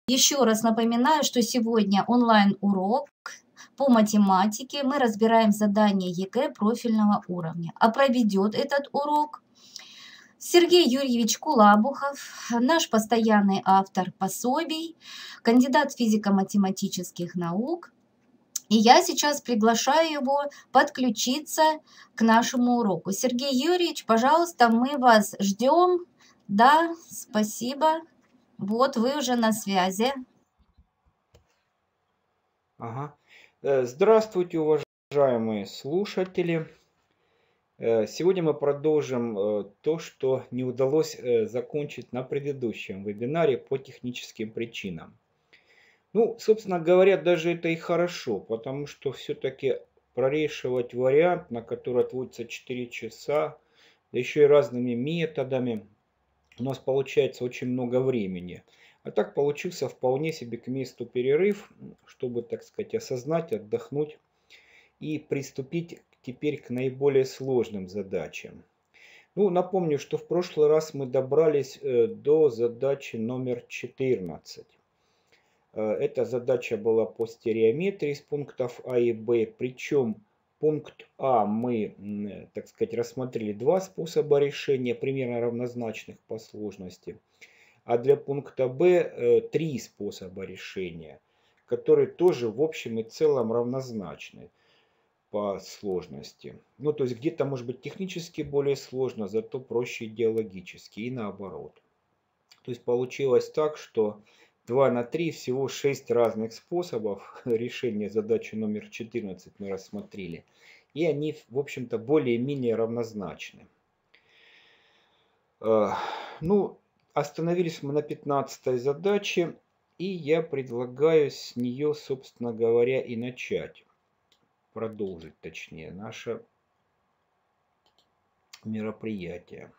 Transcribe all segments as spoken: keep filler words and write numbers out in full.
Еще раз напоминаю, что сегодня онлайн-урок по математике. Мы разбираем задание ЕГЭ профильного уровня. А проведет этот урок Сергей Юрьевич Кулабухов, наш постоянный автор пособий, кандидат физико-математических наук. И я сейчас приглашаю его подключиться к нашему уроку. Сергей Юрьевич, пожалуйста, мы вас ждем. Да, спасибо. Вот вы уже на связи. Ага. Здравствуйте, уважаемые слушатели. Сегодня мы продолжим то, что не удалось закончить на предыдущем вебинаре по техническим причинам. Ну, собственно говоря, даже это и хорошо, потому что все-таки прорешивать вариант, на который отводится четыре часа, да еще и разными методами, у нас получается очень много времени. А так получился вполне себе к месту перерыв, чтобы, так сказать, осознать, отдохнуть и приступить теперь к наиболее сложным задачам. Ну, напомню, что в прошлый раз мы добрались до задачи номер четырнадцать. Эта задача была по стереометрии из пунктов А и Б, причем пункт А мы, так сказать, рассмотрели два способа решения, примерно равнозначных по сложности. А для пункта Б три способа решения, которые тоже в общем и целом равнозначны по сложности. Ну, то есть где-то может быть технически более сложно, зато проще идеологически и наоборот. То есть получилось так, что два на три всего шесть разных способов решения задачи номер четырнадцать мы рассмотрели. И они, в общем-то, более-менее равнозначны. Ну, остановились мы на пятнадцатой задаче. И я предлагаю с нее, собственно говоря, и начать. Продолжить, точнее, наше мероприятие.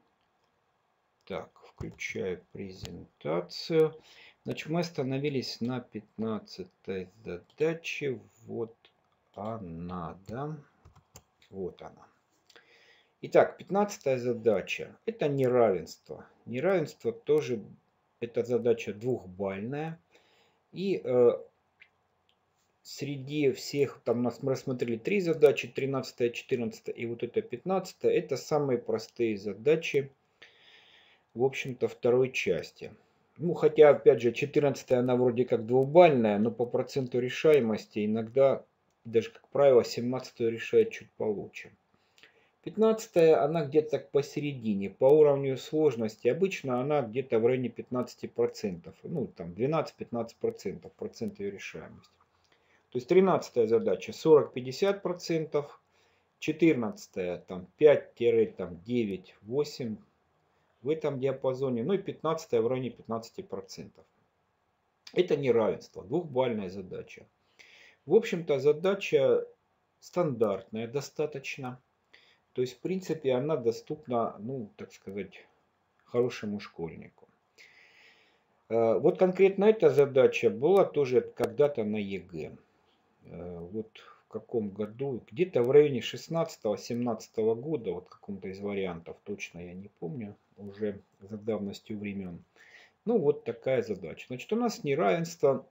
Так, включаю презентацию. Значит, мы остановились на пятнадцатой задаче. Вот она, да? Вот она. Итак, пятнадцатая задача. Это неравенство. Неравенство тоже, это задача двухбальная. И э, среди всех, там у нас мы рассмотрели три задачи, тринадцатая, четырнадцатая и вот эта пятнадцатая. Это самые простые задачи, в общем-то, второй части. Ну, хотя, опять же, четырнадцатая, она вроде как двухбальная, но по проценту решаемости иногда, даже как правило, семнадцатую решает чуть получше. пятнадцатая, она где-то посередине, по уровню сложности. Обычно она где-то в районе пятнадцати процентов. Ну, там двенадцать-пятнадцать процентов, процент ее решаемости. То есть тринадцатая задача сорок-пятьдесят процентов, четырнадцатая там пять-девять-восемь в этом диапазоне, ну и пятнадцатая в районе пятнадцати процентов. Это неравенство, двухбальная задача. В общем-то, задача стандартная достаточно. То есть, в принципе, она доступна, ну, так сказать, хорошему школьнику. Вот конкретно эта задача была тоже когда-то на ЕГЭ. Вот в каком году, где-то в районе шестнадцатого-семнадцатого года, вот в каком-то из вариантов, точно я не помню, уже за давностью времен. Ну, вот такая задача. Значит, у нас неравенство.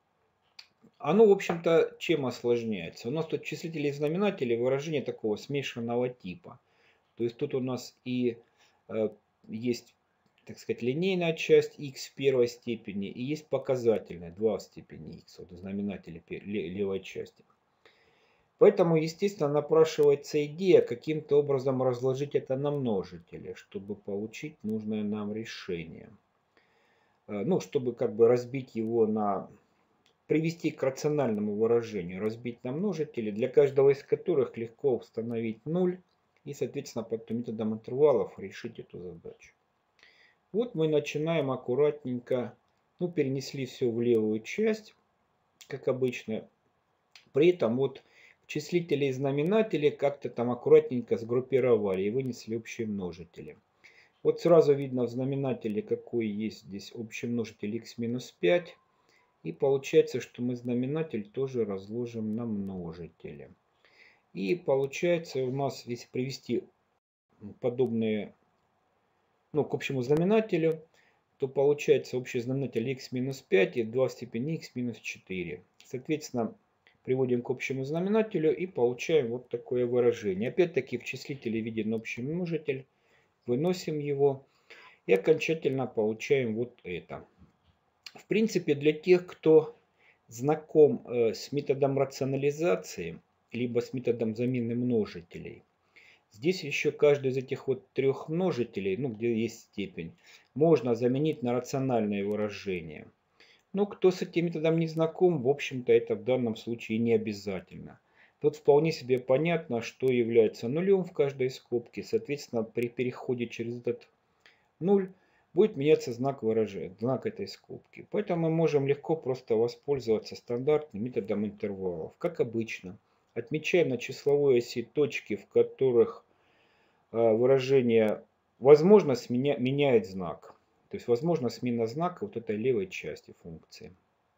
Оно, в общем-то, чем осложняется? У нас тут числители и знаменатели выражения такого смешанного типа. То есть тут у нас и э, есть, так сказать, линейная часть x в первой степени, и есть показательная два в степени x, вот в знаменателе левой части. Поэтому, естественно, напрашивается идея каким-то образом разложить это на множители, чтобы получить нужное нам решение. Ну, чтобы как бы разбить его на... привести к рациональному выражению, разбить на множители, для каждого из которых легко установить ноль и, соответственно, потом методом интервалов решить эту задачу. Вот мы начинаем аккуратненько, ну, перенесли все в левую часть, как обычно. При этом вот числители и знаменатели как-то там аккуратненько сгруппировали и вынесли общие множители. Вот сразу видно в знаменателе, какой есть здесь общий множитель x минус пять. И получается, что мы знаменатель тоже разложим на множители. И получается у нас, если привести подобные, ну, к общему знаменателю, то получается общий знаменатель х минус пять и два в степени х минус четыре. Соответственно, приводим к общему знаменателю и получаем вот такое выражение. Опять-таки в числителе виден общий множитель. Выносим его и окончательно получаем вот это. В принципе, для тех, кто знаком с методом рационализации, либо с методом замены множителей, здесь еще каждый из этих вот трех множителей, ну где есть степень, можно заменить на рациональное выражение. Но кто с этим методом не знаком, в общем-то это в данном случае не обязательно. Тут вполне себе понятно, что является нулем в каждой скобке. Соответственно, при переходе через этот нуль будет меняться знак выражения, знак этой скобки. Поэтому мы можем легко просто воспользоваться стандартным методом интервалов. Как обычно, отмечаем на числовой оси точки, в которых выражение возможно сменя, меняет знак. То есть возможно смена знака вот этой левой части функции.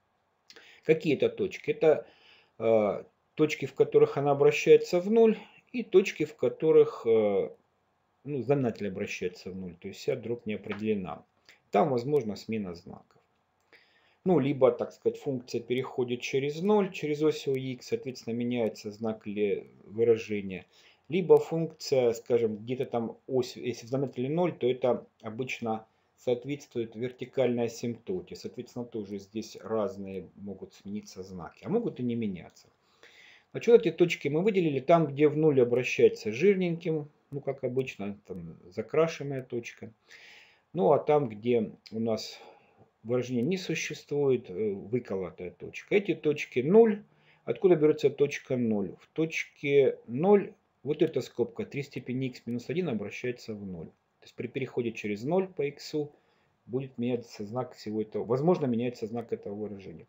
Какие это точки? Это э, точки, в которых она обращается в ноль, и точки, в которых э, ну, знаменатель обращается в ноль. То есть вся дробь не определена. Там возможна смена знаков. Ну, либо, так сказать, функция переходит через ноль, через ось х, соответственно, меняется знак выражения. Либо функция, скажем, где-то там ось, если в знаменателе ноль, то это обычно соответствует вертикальной асимптоте. Соответственно, тоже здесь разные могут смениться знаки, а могут и не меняться. Значит, эти точки мы выделили там, где в ноль обращается жирненьким, ну, как обычно, там закрашенная точка. Ну, а там, где у нас выражение не существует, выколотая точка. Эти точки ноль. Откуда берется точка ноль? В точке ноль вот эта скобка три в степени х минус один обращается в ноль. То есть при переходе через ноль по х будет меняться знак всего этого. Возможно, меняется знак этого выражения.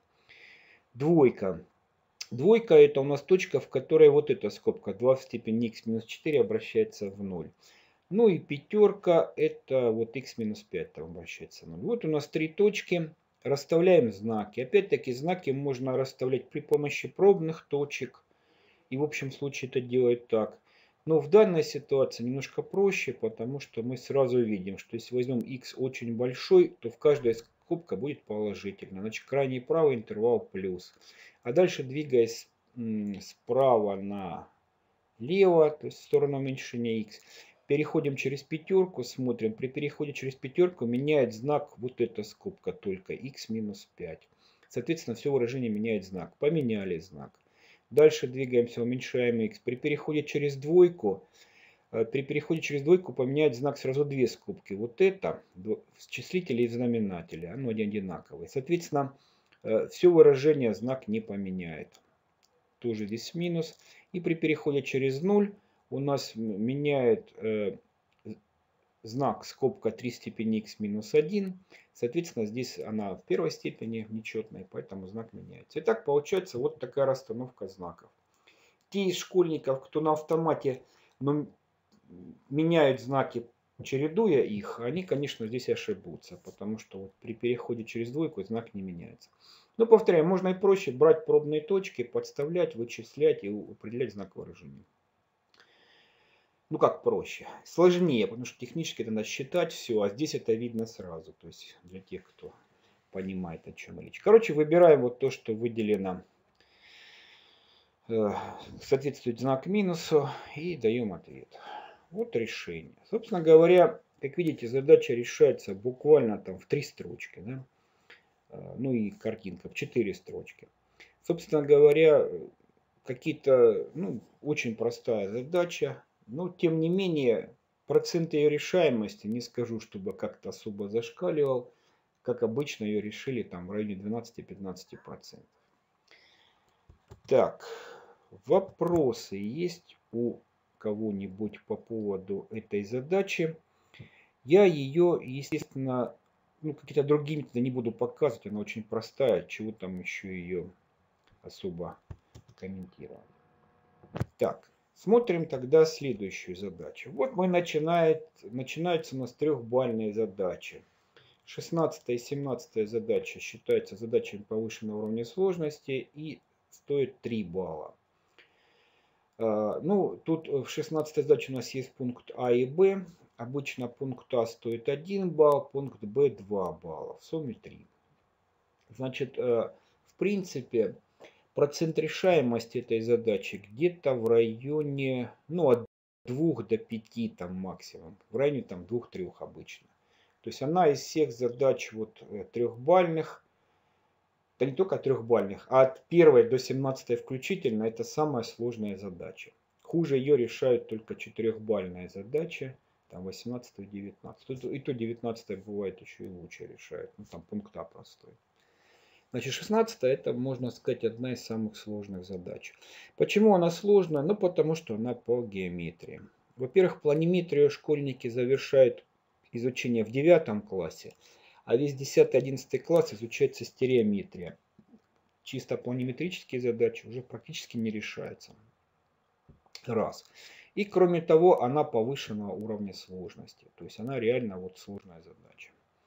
Двойка. Двойка это у нас точка, в которой вот эта скобка два в степени х минус четыре обращается в ноль. Ну и пятерка это вот х минус пять там обращается в ноль. Вот у нас три точки. Расставляем знаки. Опять-таки знаки можно расставлять при помощи пробных точек. И в общем случае это делать так. Но в данной ситуации немножко проще, потому что мы сразу видим, что если возьмем х очень большой, то в каждой скобка будет положительно. Значит, крайний правый интервал плюс. А дальше двигаясь справа налево, то есть в сторону уменьшения х, переходим через пятерку, смотрим. При переходе через пятерку меняет знак вот эта скобка только х минус пять. Соответственно, все выражение меняет знак. Поменяли знак. Дальше двигаемся, уменьшаем х. При переходе через двойку, при переходе через двойку поменяет знак сразу две скобки. Вот это в числителе и в знаменателе. Оно одинаковое. Соответственно, все выражение знак не поменяет. Тоже здесь минус. И при переходе через ноль у нас меняет э, знак скобка три в степени х минус один. Соответственно, здесь она в первой степени нечетная, поэтому знак меняется. Итак, получается вот такая расстановка знаков. Те из школьников, кто на автомате ну, меняют знаки, чередуя их, они, конечно, здесь ошибутся, потому что вот при переходе через двойку знак не меняется. Но, повторяю, можно и проще брать пробные точки, подставлять, вычислять и определять знак выражения. Ну как проще? Сложнее, потому что технически это надо считать все, а здесь это видно сразу. То есть для тех, кто понимает, о чем речь. Короче, выбираем вот то, что выделено, э, соответствует знак минусу, и даем ответ. Вот решение. Собственно говоря, как видите, задача решается буквально там в три строчки. Да? Ну и картинка в четыре строчки. Собственно говоря, какие-то, ну, очень простая задача. Но, тем не менее, процент ее решаемости, не скажу, чтобы как-то особо зашкаливал. Как обычно, ее решили там в районе двенадцати-пятнадцати процентов. Так, вопросы есть у кого-нибудь по поводу этой задачи? Я ее, естественно, ну, какие-то другие методы не буду показывать. Она очень простая. Чего там еще ее особо комментировать. Так. Смотрим тогда следующую задачу. Вот мы начинает, начинается у нас трехбальные задачи. шестнадцатая и семнадцатая задача считаются задачами повышенного уровня сложности и стоит три балла. Ну, тут в шестнадцатой задаче у нас есть пункт А и Б. Обычно пункт А стоит один балл, пункт Б два балла, в сумме три. Значит, в принципе, процент решаемости этой задачи где-то в районе, ну, от двух до пяти там максимум, в районе там двух-трех обычно. То есть она из всех задач вот трехбальных, да не только трехбальных, а от первой до семнадцатой включительно, это самая сложная задача. Хуже ее решают только четырехбальные задачи, там восемнадцатая, девятнадцатая. И то девятнадцатая бывает еще и лучше решает, ну там пункт А простой. Значит, шестнадцатая это, можно сказать, одна из самых сложных задач. Почему она сложная? Ну, потому что она по геометрии. Во-первых, планиметрию школьники завершают изучение в девятом классе, а весь десятый-одиннадцатый класс изучается стереометрия. Чисто планиметрические задачи уже практически не решаются. Раз. И кроме того, она повышенного уровня сложности. То есть она реально вот сложная задача.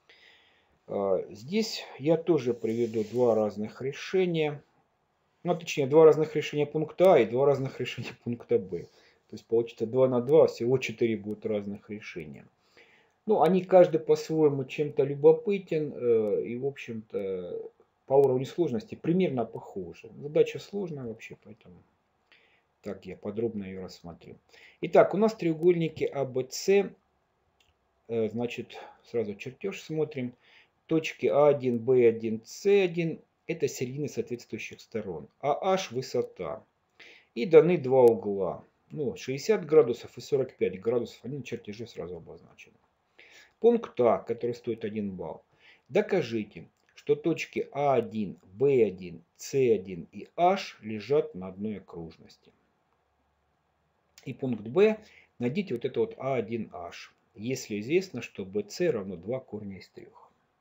Здесь я тоже приведу два разных решения. Ну, точнее, два разных решения пункта А и два разных решения пункта Б. То есть получится два на два, всего четыре будут разных решения. Ну, они каждый по-своему чем-то любопытен. И, в общем-то, по уровню сложности примерно похожи. Задача сложная вообще, поэтому так я подробно ее рассмотрю. Итак, у нас треугольники А Б С. Значит, сразу чертеж смотрим. Точки А один, Б один, С один это середины соответствующих сторон, а H высота. И даны два угла, ну, шестьдесят градусов и сорок пять градусов, они на чертеже сразу обозначены. Пункт А, который стоит один балл. Докажите, что точки А один, Б один, С один и H лежат на одной окружности. И пункт Б, найдите вот это вот А один H, если известно, что бэ цэ равно два корня из трех.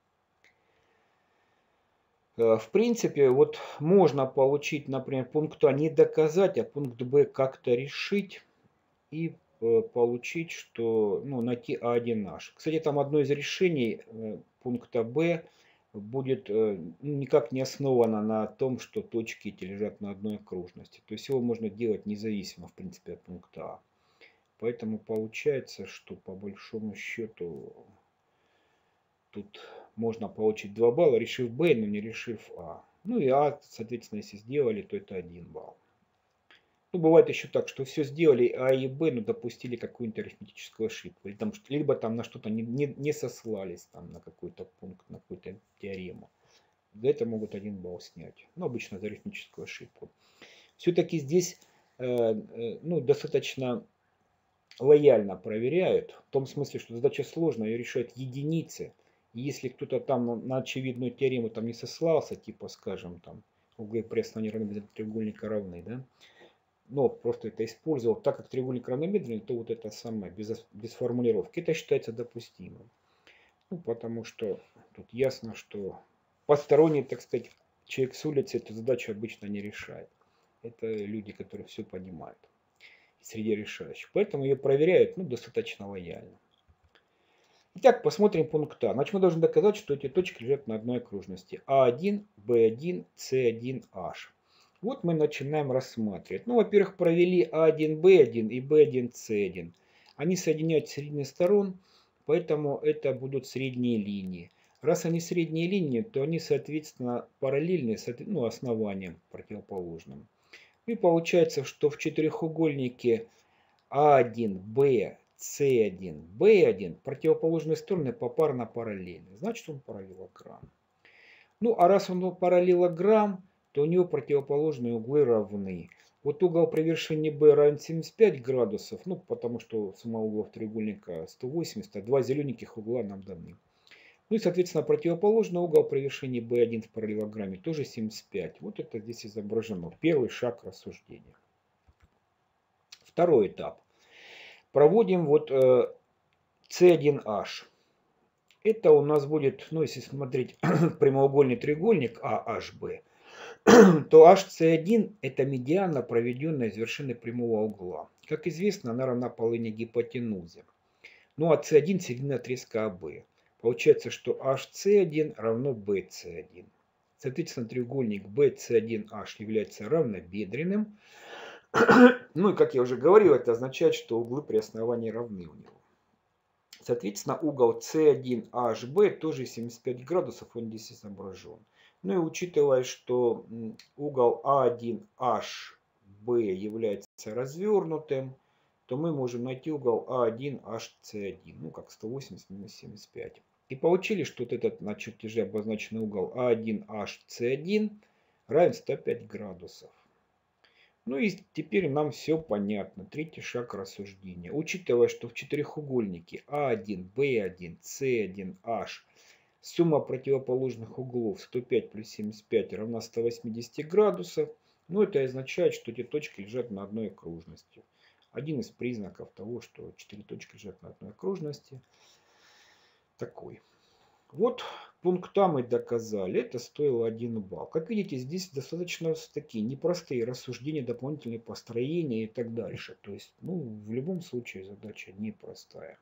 В принципе, вот можно получить, например, пункт А не доказать, а пункт Б как-то решить и получить, что, ну, найти А один H. Кстати, там одно из решений пункта Б будет никак не основано на том, что точки эти лежат на одной окружности. То есть его можно делать независимо, в принципе, от пункта А. Поэтому получается, что по большому счету тут можно получить два балла, решив Б, но не решив А. Ну и А, соответственно, если сделали, то это один балл. Ну, бывает еще так, что все сделали А и Б, но допустили какую-нибудь арифметическую ошибку. Или там, либо там на что-то не, не, не сослались, там, на какой-то пункт, на какую-то теорему. За это могут один балл снять. Ну, обычно за арифметическую ошибку. Все-таки здесь э, э, ну, достаточно лояльно проверяют. В том смысле, что задача сложная, ее решают единицы. И если кто-то там на очевидную теорему там не сослался, типа, скажем, там, углы при основании равнобедренного треугольника равны, да, но просто это использовал, так как треугольник равнобедренный, то вот это самое, без, без формулировки, это считается допустимым. Ну, потому что тут ясно, что посторонний, так сказать, человек с улицы эту задачу обычно не решает. Это люди, которые все понимают среди решающих. Поэтому ее проверяют, ну, достаточно лояльно. Итак, посмотрим пункт А. Значит, мы должны доказать, что эти точки лежат на одной окружности. А один, Б один, С один, H. Вот мы начинаем рассматривать. Ну, во-первых, провели А один, Б один и Б один, С один. Они соединяют середины сторон, поэтому это будут средние линии. Раз они средние линии, то они, соответственно, параллельны, ну, основаниям противоположным. И получается, что в четырехугольнике А один, Б, С один, Б один противоположные стороны попарно параллельны. Значит, он параллелограмм. Ну, а раз он параллелограмм, то у него противоположные углы равны. Вот угол при вершине B равен семьдесят пять градусов, ну, потому что сумма углов треугольника сто восемьдесят, а два зелененьких угла нам даны. Ну и, соответственно, противоположный угол при вершине бэ один в параллелограмме тоже семьдесят пять. Вот это здесь изображено. Первый шаг рассуждения. Второй этап. Проводим вот э, С один H. Это у нас будет, ну если смотреть прямоугольный треугольник А H B, то эйч си один это медиана, проведенная из вершины прямого угла. Как известно, она равна половине гипотенузы. Ну а С один середина отрезка АБ. Получается, что эйч си один равно бэ цэ один. Соответственно, треугольник бэ цэ один аш является равнобедренным. Ну и как я уже говорил, это означает, что углы при основании равны у него. Соответственно, угол С один H B тоже семьдесят пять градусов, он здесь изображен. Ну и учитывая, что угол А один H B является развернутым, то мы можем найти угол А один H С один, ну как сто восемьдесят минус семьдесят пять. И получили, что вот этот на чертеже обозначенный угол А один H С один равен ста пяти градусов. Ну и теперь нам все понятно. Третий шаг рассуждения. Учитывая, что в четырехугольнике А один, Б один, С один, H сумма противоположных углов сто пять плюс семьдесят пять равна ста восьмидесяти градусов, ну это означает, что эти точки лежат на одной окружности. Один из признаков того, что четыре точки лежат на одной окружности, такой. Вот пункта мы доказали, это стоило один балл. Как видите, здесь достаточно такие непростые рассуждения, дополнительные построения и так дальше. То есть, ну, в любом случае задача непростая.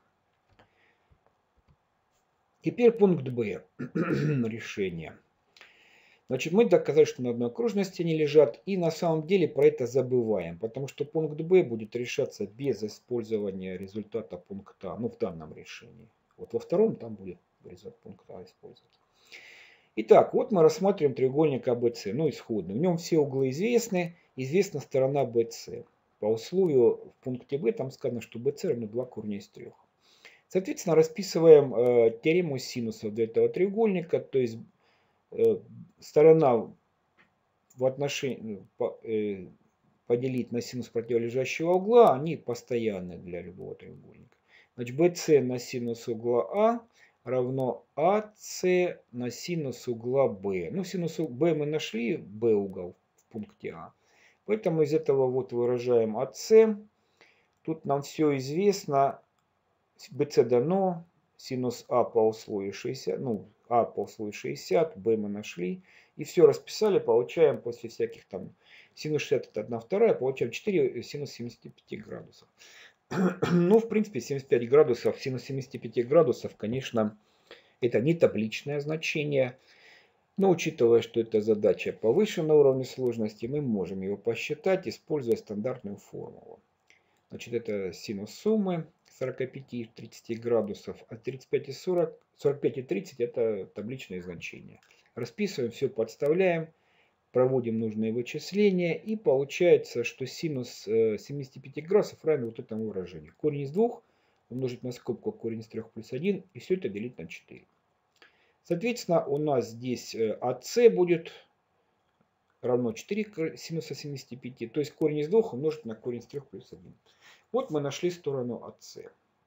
Теперь пункт Б. Решение. Значит, мы доказали, что на одной окружности они лежат, и на самом деле про это забываем, потому что пункт Б будет решаться без использования результата пункта А, ну, в данном решении. Вот во втором там будет результат пункта А использовать. Итак, вот мы рассматриваем треугольник А Б С, ну, исходный. В нем все углы известны, известна сторона Б С. По условию в пункте Б там сказано, что Б С равно два корня из трех. Соответственно, расписываем э, теорему синусов для этого треугольника, то есть э, сторона в отношении по, э, поделить на синус противолежащего угла, они постоянны для любого треугольника. Значит, Б С на синус угла А равно А С на синус угла Б. Ну, синус Б мы нашли, Б угол в пункте А. Поэтому из этого вот выражаем А С. Тут нам все известно. Б С дано, синус А по условию шестьдесят, ну, А по условию шестьдесят, Б мы нашли. И все расписали, получаем после всяких там синус шестьдесят это одна вторая, получаем четыре синус семидесяти пяти градусов. Ну, в принципе, семьдесят пять градусов, синус семидесяти пяти градусов, конечно, это не табличное значение. Но учитывая, что это задача повышенного уровня сложности, мы можем его посчитать, используя стандартную формулу. Значит, это синус суммы сорока пяти и тридцати градусов, а тридцать пять и сорок, сорок пять и тридцать это табличные значения. Расписываем, все подставляем, проводим нужные вычисления, и получается, что синус семидесяти пяти градусов равен вот этому выражению. Корень из двух умножить на скобку корень из трех плюс один, и все это делить на четыре. Соответственно, у нас здесь А С будет равно четыре синуса семидесяти пяти, то есть корень из двух умножить на корень из трех плюс один. Вот мы нашли сторону А С.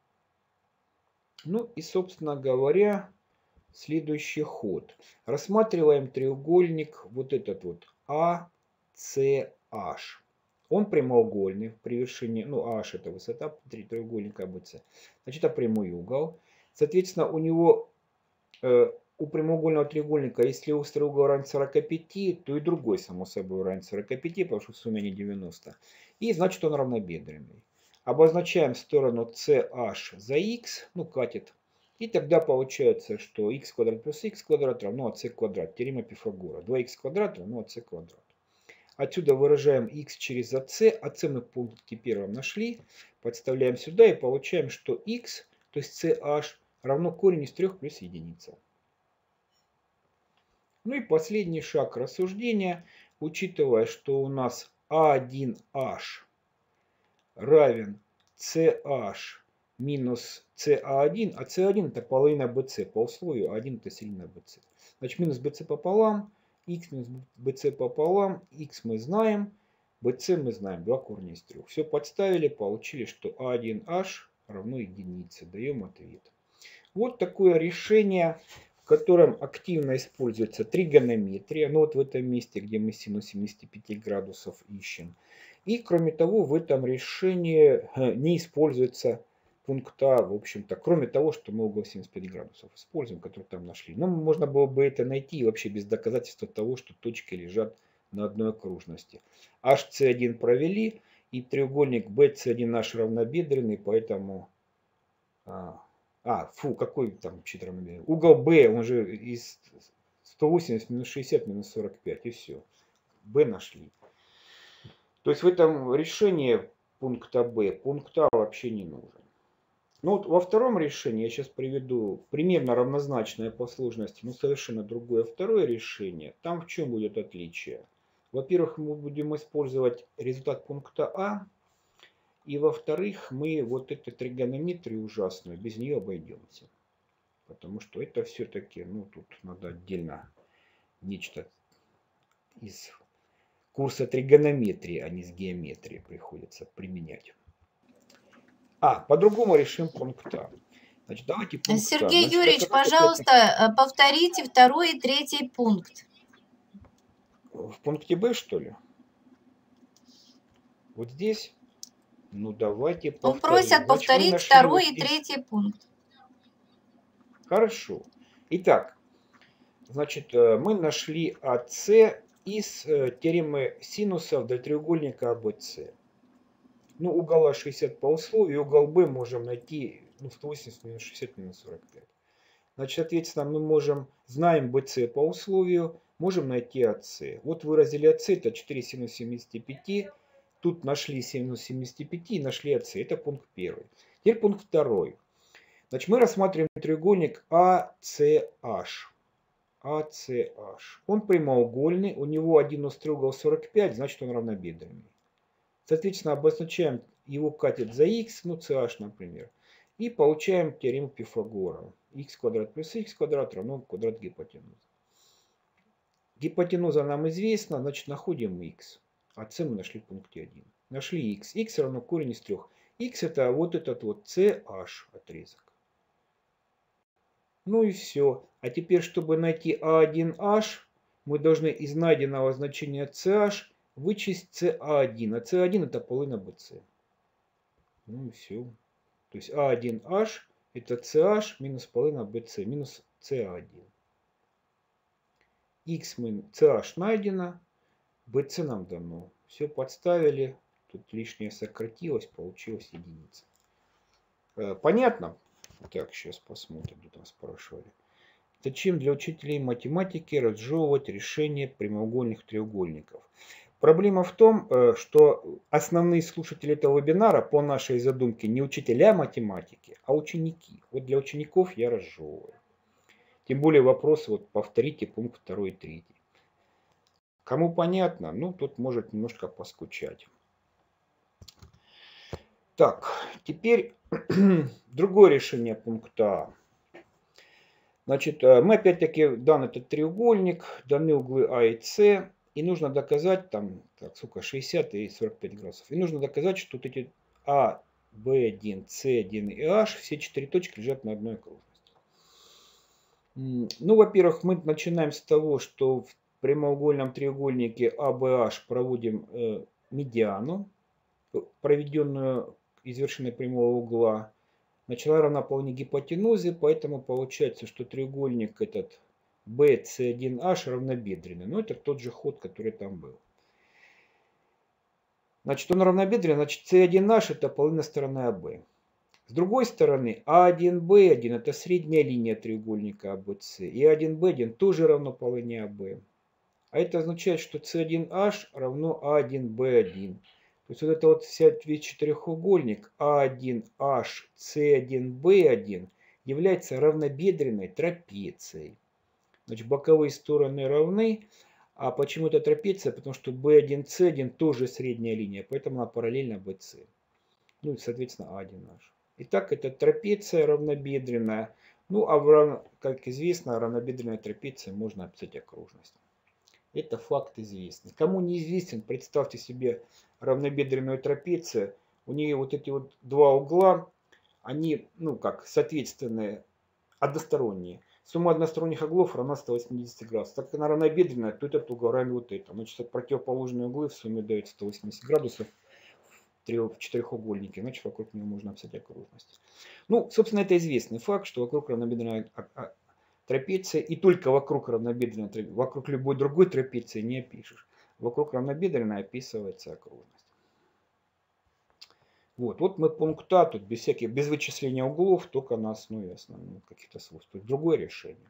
Ну и, собственно говоря, следующий ход. Рассматриваем треугольник вот этот вот А С H. Он прямоугольный при вершине, ну H это высота треугольника А Б С. Значит, это прямой угол. Соответственно, у него, э, у прямоугольного треугольника, если острый угол равен сорока пяти, то и другой, само собой, равен сорока пяти, потому что в сумме они девяносто. И значит, он равнобедренный. Обозначаем сторону С H за х, ну катет. И тогда получается, что х квадрат плюс х квадрат равно АС квадрат. Теорема Пифагора. два х квадрат равно АС квадрат. Отсюда выражаем х через АС. АС мы в пункте первом нашли. Подставляем сюда и получаем, что х, то есть CH, равно корень из трех плюс единица. Ну и последний шаг рассуждения. Учитывая, что у нас А один H равен CH минус С А один, а С один это половина Б С по условию, а один это середина Б С. Значит, минус Б С пополам, х минус Б С пополам, х мы знаем, Б С мы знаем, два корня из трех. Все подставили, получили, что А один H равно единице. Даем ответ. Вот такое решение, в котором активно используется тригонометрия. Ну вот в этом месте, где мы синус семидесяти пяти градусов ищем. И кроме того, в этом решении не используется пункт А, в общем-то, кроме того, что мы угол семьдесят пять градусов используем, который там нашли. Но можно было бы это найти вообще без доказательства того, что точки лежат на одной окружности. H С один провели, и треугольник Б С один наш равнобедренный, поэтому... А, а фу, какой там чуть равнобедренный? Угол Б, он же из сто восемьдесят минус шестьдесят минус сорок пять, и все. Б нашли. То есть в этом решении пункта Б, пункт А вообще не нужен. Ну вот во втором решении, я сейчас приведу примерно равнозначное по сложности, но совершенно другое второе решение. Там в чем будет отличие? Во-первых, мы будем использовать результат пункта А, и во-вторых, мы вот эту тригонометрию ужасную, без нее обойдемся. Потому что это все-таки, ну тут надо отдельно нечто из курса тригонометрии, а не с геометрии приходится применять. А, по-другому решим пункт А. Значит, давайте пункт А. Сергей Значит, Юрьевич, доказать пожалуйста, опять... повторите второй и третий пункт. В пункте Б, что ли? Вот здесь? Ну, давайте повторим. Просят повторить второй вот и третий пункт. Хорошо. Итак, значит, мы нашли АС из теоремы синусов для треугольника А Б С. Ну, угол А шестьдесят по условию, угол Б можем найти, ну, сто восемьдесят минус шестьдесят минус сорок пять. Значит, соответственно, мы можем, знаем бэ цэ по условию, можем найти а цэ. Вот выразили а цэ, это четыре синус семидесяти пяти. Тут нашли синус семидесяти пяти и нашли а цэ. Это пункт первый. Теперь пункт второй. Значит, мы рассматриваем треугольник а цэ аш. а цэ аш. Он прямоугольный, у него один острый угол сорок пять, значит он равнобедренный. Соответственно, обозначаем его катет за х, ну цэ аш, например. И получаем теорему Пифагора. Х квадрат плюс х квадрат равно квадрат гипотенузы. Гипотенуза нам известна, значит находим х. А c мы нашли в пункте один. Нашли х. Х равно корень из трех. Х это вот этот вот цэ аш отрезок. Ну и все. А теперь, чтобы найти а один аш, мы должны из найденного значения цэ аш вычесть цэ а один. А цэ один это половина бэ цэ. Ну и все. То есть а один аш это цэ аш минус половина бэ цэ минус цэ один. Х мы, цэ аш найдено, бэ цэ нам дано. Все подставили, тут лишнее сократилось, получилась единица. Понятно? Так, сейчас посмотрим, что там спрашивали. Зачем для учителей математики разжевывать решение прямоугольных треугольников? Проблема в том, что основные слушатели этого вебинара по нашей задумке не учителя математики, а ученики. Вот для учеников я разжевываю. Тем более вопрос, вот повторите пункт второй и третий. Кому понятно, ну тут может немножко поскучать. Так, теперь другое решение пункта А. Значит, мы опять-таки дан этот треугольник, даны углы А и С, и нужно доказать, там, так, сколько, шестьдесят и сорок пять градусов. И нужно доказать, что вот эти А, Б один, С один и H, все четыре точки лежат на одной окружности. Ну, во-первых, мы начинаем с того, что в прямоугольном треугольнике а бэ аш проводим э, медиану, проведенную из вершины прямого угла. Начала равна половине гипотенузы, поэтому получается, что треугольник этот бэ цэ один аш равнобедренный. Но это тот же ход, который там был. Значит, он равнобедренный, значит цэ один аш это половина стороны а бэ. С другой стороны, а один бэ один это средняя линия треугольника а бэ цэ. И а один бэ один тоже равно половине а бэ. А это означает, что цэ один аш равно а один бэ один. То есть вот это вот вся, весь четырехугольник а один аш цэ один бэ один является равнобедренной трапецией. Значит, боковые стороны равны. А почему это трапеция? Потому что бэ один цэ один тоже средняя линия, поэтому она параллельна бэ цэ. Ну и, соответственно, а один аш. Итак, это трапеция равнобедренная. Ну, а как известно, равнобедренная трапеция можно описать окружностью. Это факт известный. Кому неизвестен, представьте себе равнобедренную трапецию. У нее вот эти вот два угла, они, ну как, соответственные, односторонние. Сумма односторонних углов равна ста восьмидесяти градусов. Так как она равнобедренная, то этот угол равен вот этому. Значит, противоположные углы в сумме дают сто восемьдесят градусов в четырехугольнике. Значит, вокруг него можно описать окружность. Ну, собственно, это известный факт, что вокруг равнобедренной трапеция, и только вокруг равнобедренной трапеции, вокруг любой другой трапеции не опишешь. Вокруг равнобедренной описывается окружность. Вот, вот мы пункт А, тут без всяких, без вычисления углов, только на основе основных каких-то свойств. Тут другое решение.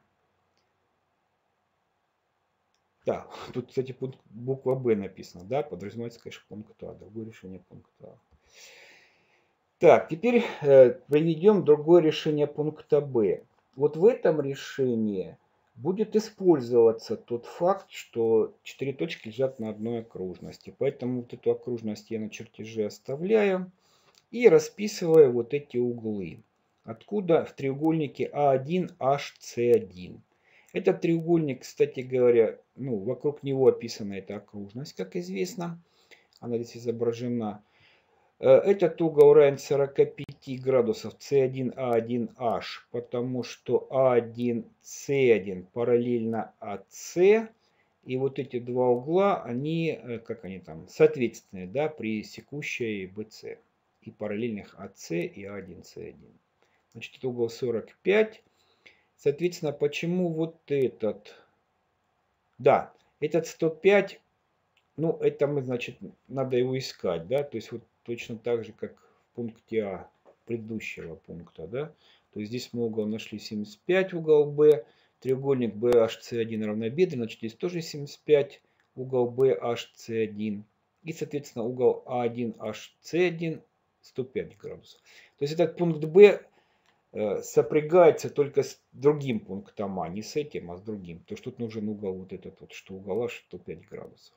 Да, тут, кстати, пункт, буква Б написано, да, подразумевается, конечно, пункт А, другое решение пункта А. Так, теперь э, приведем другое решение пункта Б. Вот в этом решении будет использоваться тот факт, что четыре точки лежат на одной окружности. Поэтому вот эту окружность я на чертеже оставляю и расписываю вот эти углы. Откуда в треугольнике А один H С один. Этот треугольник, кстати говоря, ну, вокруг него описана эта окружность, как известно. Она здесь изображена. Этот угол равен сорока пяти градусов С один А один H, потому что А один С один параллельно АС. И вот эти два угла, они, как они там, соответственные, да, при секущей БС. И параллельных АС и А один С один. Значит, это угол сорок пять. Соответственно, почему вот этот? Да, этот сто пять, ну, это мы, значит, надо его искать, да, то есть вот точно так же, как в пункте А предыдущего пункта, да. То есть здесь мы угол нашли семьдесят пять, угол Б, треугольник бэ эйч си один равнобедренный, значит, здесь тоже семьдесят пять, угол бэ эйч си один. И, соответственно, угол А один эйч си один сто пять градусов. То есть этот пункт Б сопрягается только с другим пунктом А, не с этим, а с другим. То есть тут нужен угол вот этот вот, что угол А сто пять градусов.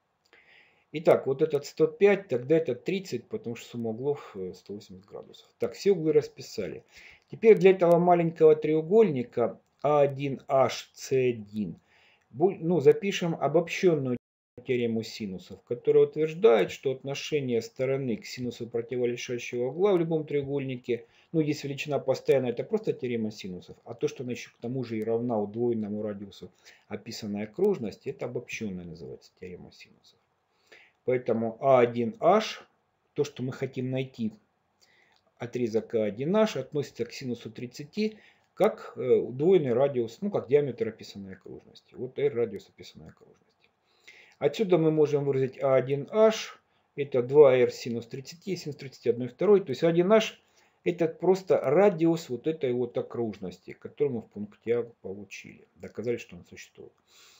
Итак, вот этот сто пять, тогда это тридцать, потому что сумма углов сто восемьдесят градусов. Так, все углы расписали. Теперь для этого маленького треугольника А один Эйч Си один, ну, запишем обобщенную теорему синусов, которая утверждает, что отношение стороны к синусу противолежащего угла в любом треугольнике, ну, если величина постоянная, это просто теорема синусов, а то, что она еще к тому же и равна удвоенному радиусу описанной окружности, это обобщенная называется теорема синусов. Поэтому А один H, то, что мы хотим найти, отрезок А один H относится к синусу тридцати как удвоенный радиус, ну как диаметр описанной окружности. Вот R радиус описанной окружности. Отсюда мы можем выразить А один H, это два эр синус тридцати, синус тридцати одна вторая. То есть А один H это просто радиус вот этой вот окружности, которую мы в пункте А получили. Доказали, что он существует.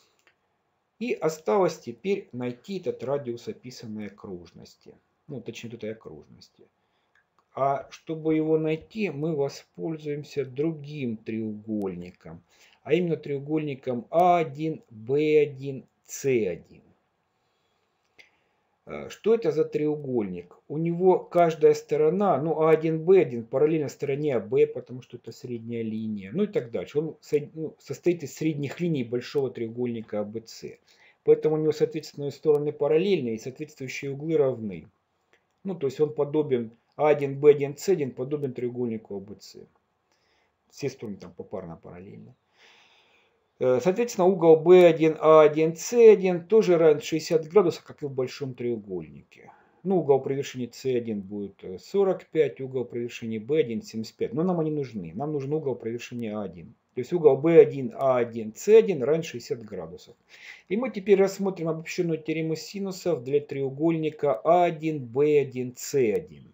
И осталось теперь найти этот радиус описанной окружности. Ну, точнее, этой окружности. А чтобы его найти, мы воспользуемся другим треугольником. А именно треугольником А один Бэ один С один. Что это за треугольник? У него каждая сторона, ну А один Бэ один параллельно стороне АБ, потому что это средняя линия, ну и так дальше. Он состоит из средних линий большого треугольника А Бэ С. Поэтому у него соответственные стороны параллельны и соответствующие углы равны. Ну то есть он подобен А один Бэ один С один подобен треугольнику А Бэ С. Все стороны там попарно параллельны. Соответственно, угол Бэ один А один С один тоже равен шестьдесят градусов, как и в большом треугольнике. Ну, угол при вершине С один будет сорок пять, угол при вершине Бэ один семьдесят пять. Но нам они нужны. Нам нужен угол при вершине А один. То есть угол Бэ один А один С один равен шестьдесят градусов. И мы теперь рассмотрим обобщенную теорему синусов для треугольника А один Бэ один С один.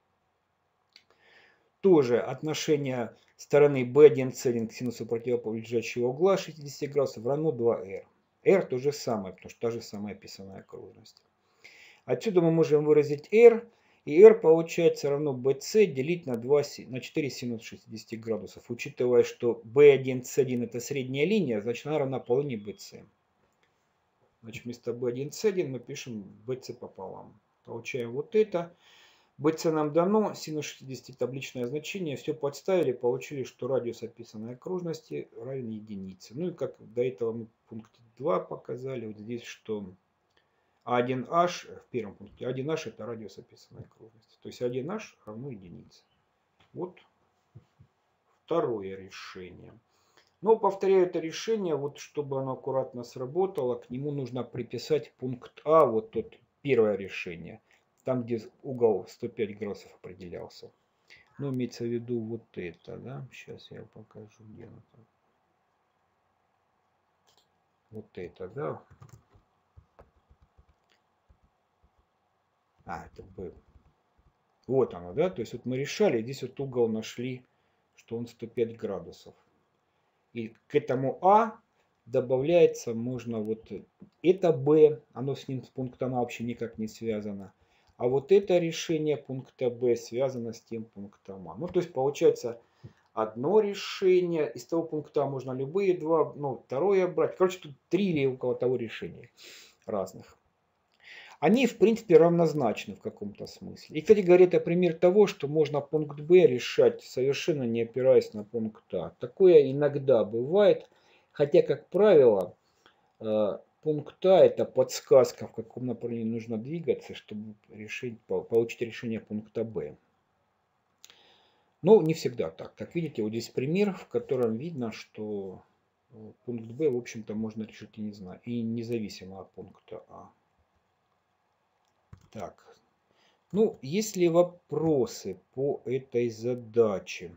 Тоже отношение стороны Бэ один С один к синусу противоположащего угла шестьдесят градусов равно два эр. R то же самое, потому что та же самая описанная окружность. Отсюда мы можем выразить R, и R получается равно бэ цэ делить на, два, на четыре синус шестьдесят градусов. Учитывая, что Бэ один С один это средняя линия, значит она равна половине бэ цэ. Значит вместо Бэ один С один мы пишем бэ цэ пополам. Получаем вот это. бэ цэ нам дано, синус шестьдесят табличное значение, все подставили, получили, что радиус описанной окружности равен единице. Ну и как до этого мы в пункте два показали, вот здесь, что А один H в первом пункте, А один H это радиус описанной окружности. То есть А один H равно единице. Вот второе решение. Но повторяю это решение, вот чтобы оно аккуратно сработало, к нему нужно приписать пункт А, вот тот первое решение. Там, где угол сто пять градусов определялся. Ну, имеется в виду вот это, да. Сейчас я покажу, где оно там. Вот это, да. А, это Б. Вот оно, да. То есть вот мы решали, здесь вот угол нашли, что он сто пять градусов. И к этому А добавляется, можно вот это Б, оно с ним с пунктом А вообще никак не связано. А вот это решение пункта Б связано с тем пунктом А. Ну, то есть получается одно решение. Из того пункта А можно любые два, ну, второе брать. Короче, тут три или около того решения разных. Они, в принципе, равнозначны в каком-то смысле. И, кстати говоря, это пример того, что можно пункт Б решать, совершенно не опираясь на пункт А. Такое иногда бывает, хотя, как правило, пункт А — это подсказка, в каком направлении нужно двигаться, чтобы решить, получить решение пункта Б. Но не всегда так. Как видите, вот здесь пример, в котором видно, что пункт Б, в общем-то, можно решить и, не знаю, и независимо от пункта А. Так, ну, есть ли вопросы по этой задаче?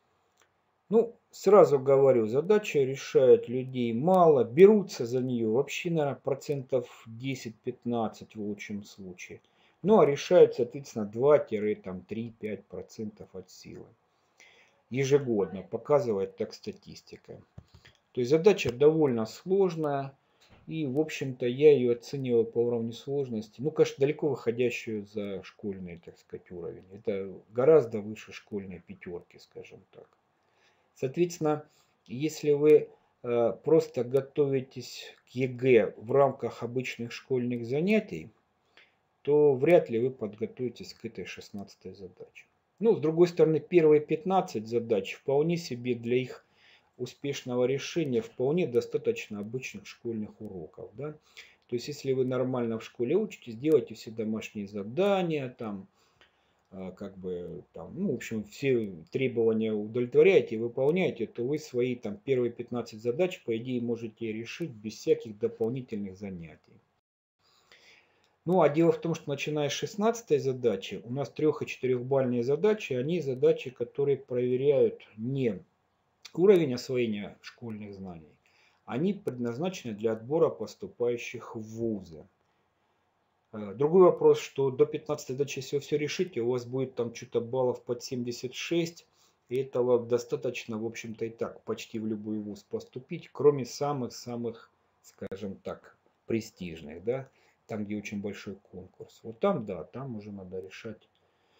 Ну, сразу говорю, задача решает людей мало, берутся за нее вообще, наверное, процентов десять-пятнадцать в лучшем случае. Ну, а решают, соответственно, два-три-пять процентов от силы. Ежегодно показывает так статистика. То есть задача довольно сложная. И, в общем-то, я ее оцениваю по уровню сложности. Ну, конечно, далеко выходящую за школьный, так сказать, уровень. Это гораздо выше школьной пятерки, скажем так. Соответственно, если вы э, просто готовитесь к ЕГЭ в рамках обычных школьных занятий, то вряд ли вы подготовитесь к этой шестнадцатой задаче. Ну, с другой стороны, первые пятнадцать задач вполне себе для их успешного решения вполне достаточно обычных школьных уроков. Да? То есть, если вы нормально в школе учитесь, делайте все домашние задания, там, как бы, там, ну, в общем, все требования удовлетворяете, выполняете, то вы свои там первые пятнадцать задач, по идее, можете решить без всяких дополнительных занятий. Ну, а дело в том, что начиная с шестнадцатой задачи, у нас трех- и четырехбалльные задачи, они задачи, которые проверяют не уровень освоения школьных знаний, они предназначены для отбора поступающих в вузы. Другой вопрос, что до пятнадцатой задачи, если вы все решите, у вас будет там что-то баллов под семьдесят шесть, и этого достаточно, в общем-то, и так почти в любой вуз поступить, кроме самых-самых, скажем так, престижных, да, там, где очень большой конкурс. Вот там, да, там уже надо решать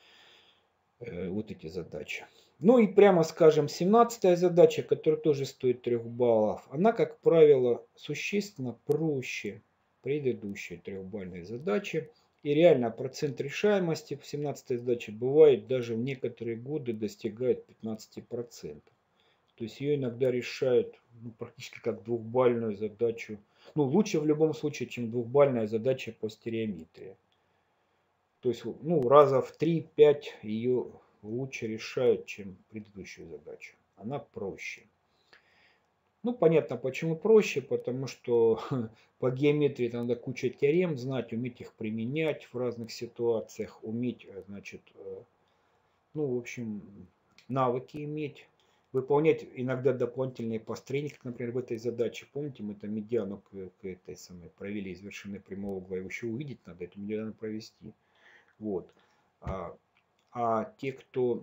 э, вот эти задачи. Ну и прямо скажем, семнадцатая задача, которая тоже стоит трех баллов, она, как правило, существенно проще предыдущей трехбалльной задачи. И реально процент решаемости в семнадцатой задаче бывает даже в некоторые годы достигает пятнадцати процентов. То есть ее иногда решают ну, практически как двухбалльную задачу. Ну, лучше в любом случае, чем двухбалльная задача по стереометрии. То есть ну, раза в три-пять ее лучше решают, чем предыдущую задачу. Она проще. Ну, понятно, почему проще, потому что по геометрии надо куча теорем знать, уметь их применять в разных ситуациях, уметь, значит, ну, в общем, навыки иметь, выполнять иногда дополнительные построения, как, например, в этой задаче. Помните, мы там медиану к, к этой самой провели из вершины прямого угла, его еще увидеть надо, эту медиану провести. Вот. А, а те, кто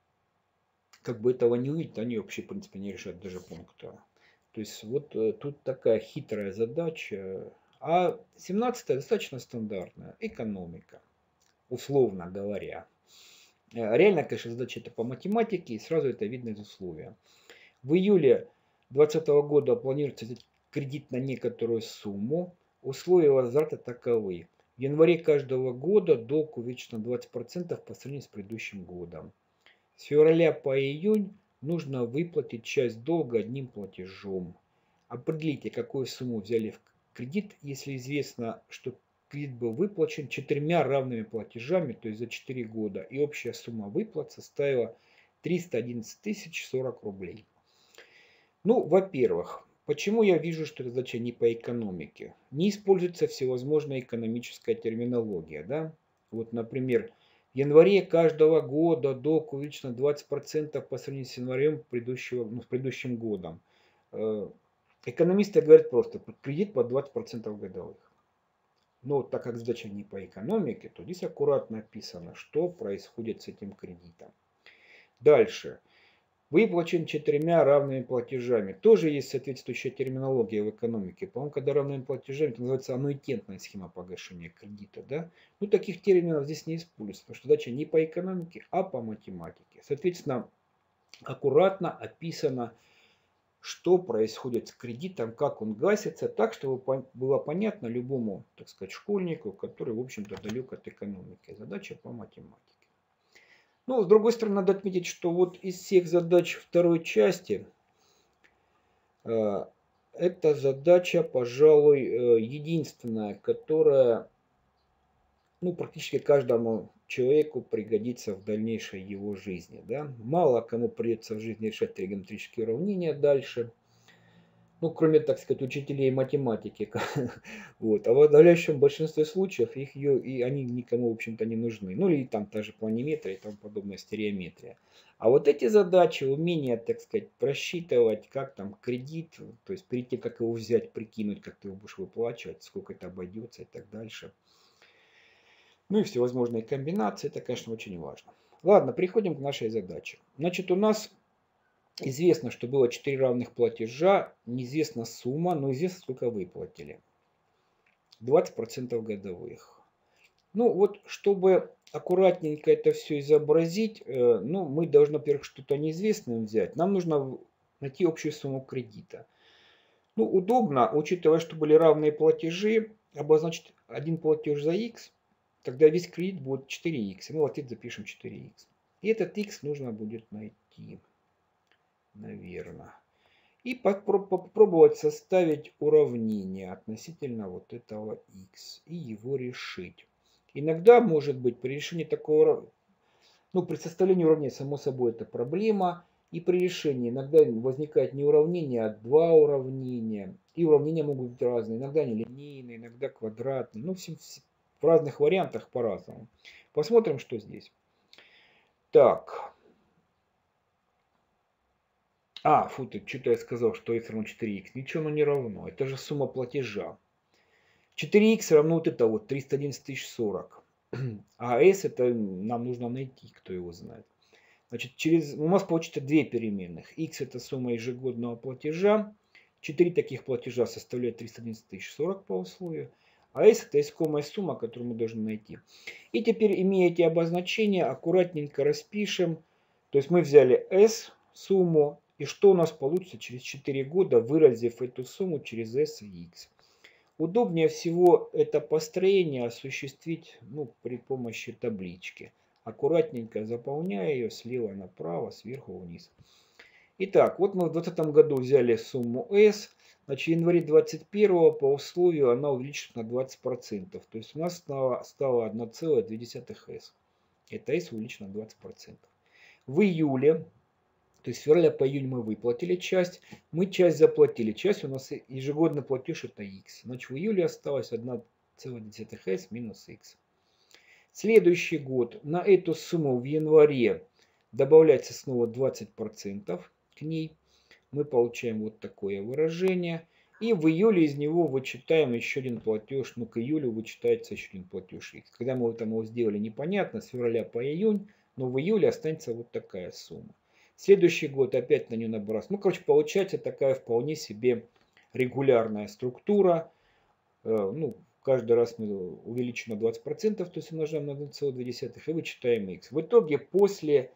как бы этого не увидит, они вообще, в принципе, не решат даже пункта. То есть вот тут такая хитрая задача. А семнадцатая достаточно стандартная. Экономика, условно говоря. Реально, конечно, задача это по математике, и сразу это видно из условия. В июле двадцатого года планируется взять кредит на некоторую сумму. Условия возврата таковы. В январе каждого года долг увеличится на двадцать процентов по сравнению с предыдущим годом. С февраля по июнь нужно выплатить часть долга одним платежом. Определите, какую сумму взяли в кредит, если известно, что кредит был выплачен четырьмя равными платежами, то есть за четыре года, и общая сумма выплат составила триста одиннадцать тысяч сорок рублей. Ну, во-первых, почему я вижу, что эта задача не по экономике? Не используется всевозможная экономическая терминология, да? Вот, например, в январе каждого года долг увеличен на двадцать процентов по сравнению с январем предыдущего, ну, с предыдущим годом. Экономисты говорят просто, кредит под двадцать процентов годовых. Но так как задача не по экономике, то здесь аккуратно написано, что происходит с этим кредитом. Дальше. выплачен четырьмя равными платежами. Тоже есть соответствующая терминология в экономике. По-моему, когда равными платежами, это называется аннуитетная схема погашения кредита. Да? Ну, таких терминов здесь не используется, потому что задача не по экономике, а по математике. Соответственно, аккуратно описано, что происходит с кредитом, как он гасится, так, чтобы было понятно любому, так сказать, школьнику, который, в общем-то, далек от экономики. Задача по математике. Ну, с другой стороны, надо отметить, что вот из всех задач второй части, э, эта задача, пожалуй, э, единственная, которая, ну, практически каждому человеку пригодится в дальнейшей его жизни. Да? Мало кому придется в жизни решать тригонометрические уравнения дальше. Ну, кроме, так сказать, учителей математики. Вот. А в подавляющем большинстве случаев их ее, и они никому, в общем-то, не нужны. Ну, или там та же планиметрия и тому подобная стереометрия. А вот эти задачи, умение, так сказать, просчитывать, как там кредит, то есть перед тем, как его взять, прикинуть, как ты его будешь выплачивать, сколько это обойдется и так дальше. Ну и всевозможные комбинации, это, конечно, очень важно. Ладно, переходим к нашей задаче. Значит, у нас известно, что было четыре равных платежа, неизвестна сумма, но известно, сколько выплатили. двадцать процентов годовых. Ну вот, чтобы аккуратненько это все изобразить, ну, мы должны, во-первых, что-то неизвестное взять. Нам нужно найти общую сумму кредита. Ну, удобно, учитывая, что были равные платежи, обозначить один платеж за x, тогда весь кредит будет четыре икс. И мы в ответ запишем четыре икс. И этот x нужно будет найти. Наверное. И попробовать составить уравнение относительно вот этого x и его решить. Иногда, может быть, при решении такого, ну, при составлении уравнения, само собой, это проблема. И при решении иногда возникает не уравнение, а два уравнения. И уравнения могут быть разные. Иногда они линейные, иногда квадратные. Ну, в разных вариантах по-разному. Посмотрим, что здесь. Так. А, фу, ты что-то я сказал, что x равно четыре икс. Ничего оно не равно. Это же сумма платежа. четыре икс равно вот это вот, триста одиннадцать тысяч сорок. А s это нам нужно найти, кто его знает. Значит, через, у нас получится две переменных. X это сумма ежегодного платежа. четыре таких платежа составляют триста одиннадцать тысяч сорок по условию. А s это искомая сумма, которую мы должны найти. И теперь, имея эти обозначения, аккуратненько распишем. То есть мы взяли s, сумму, и что у нас получится через четыре года, выразив эту сумму через s и x. Удобнее всего это построение осуществить, ну, при помощи таблички. Аккуратненько заполняя ее слева направо, сверху вниз. Итак, вот мы в две тысячи двадцатом году взяли сумму S. Значит, в январе двадцать первого по условию она увеличится на двадцать процентов. То есть у нас стало, стало одна целая две десятых S. Это S увеличено на двадцать процентов. В июле, то есть с февраля по июнь мы выплатили часть. Мы часть заплатили. Часть у нас ежегодный платеж это X. Значит, в июле осталось одна целая две десятых S минус X. Следующий год на эту сумму в январе добавляется снова двадцать процентов к ней. Мы получаем вот такое выражение. И в июле из него вычитаем еще один платеж. Ну, к июлю вычитается еще один платеж X. Когда мы вот его сделали, непонятно, с февраля по июнь. Но в июле останется вот такая сумма. Следующий год опять на нее наброс. Ну, короче, получается такая вполне себе регулярная структура. Ну, каждый раз мы увеличим на двадцать процентов, то есть умножаем на одна целая две десятых и вычитаем x. В итоге после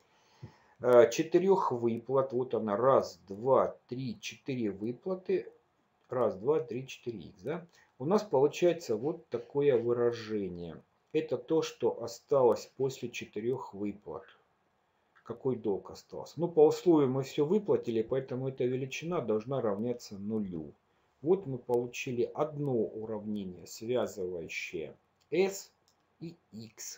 четырех выплат, вот она, раз, два, три, четыре выплаты, раз, два, три, четыре икс, да, у нас получается вот такое выражение. Это то, что осталось после четырех выплат. Какой долг остался? Ну, по условию мы все выплатили, поэтому эта величина должна равняться нулю. Вот мы получили одно уравнение, связывающее s и x.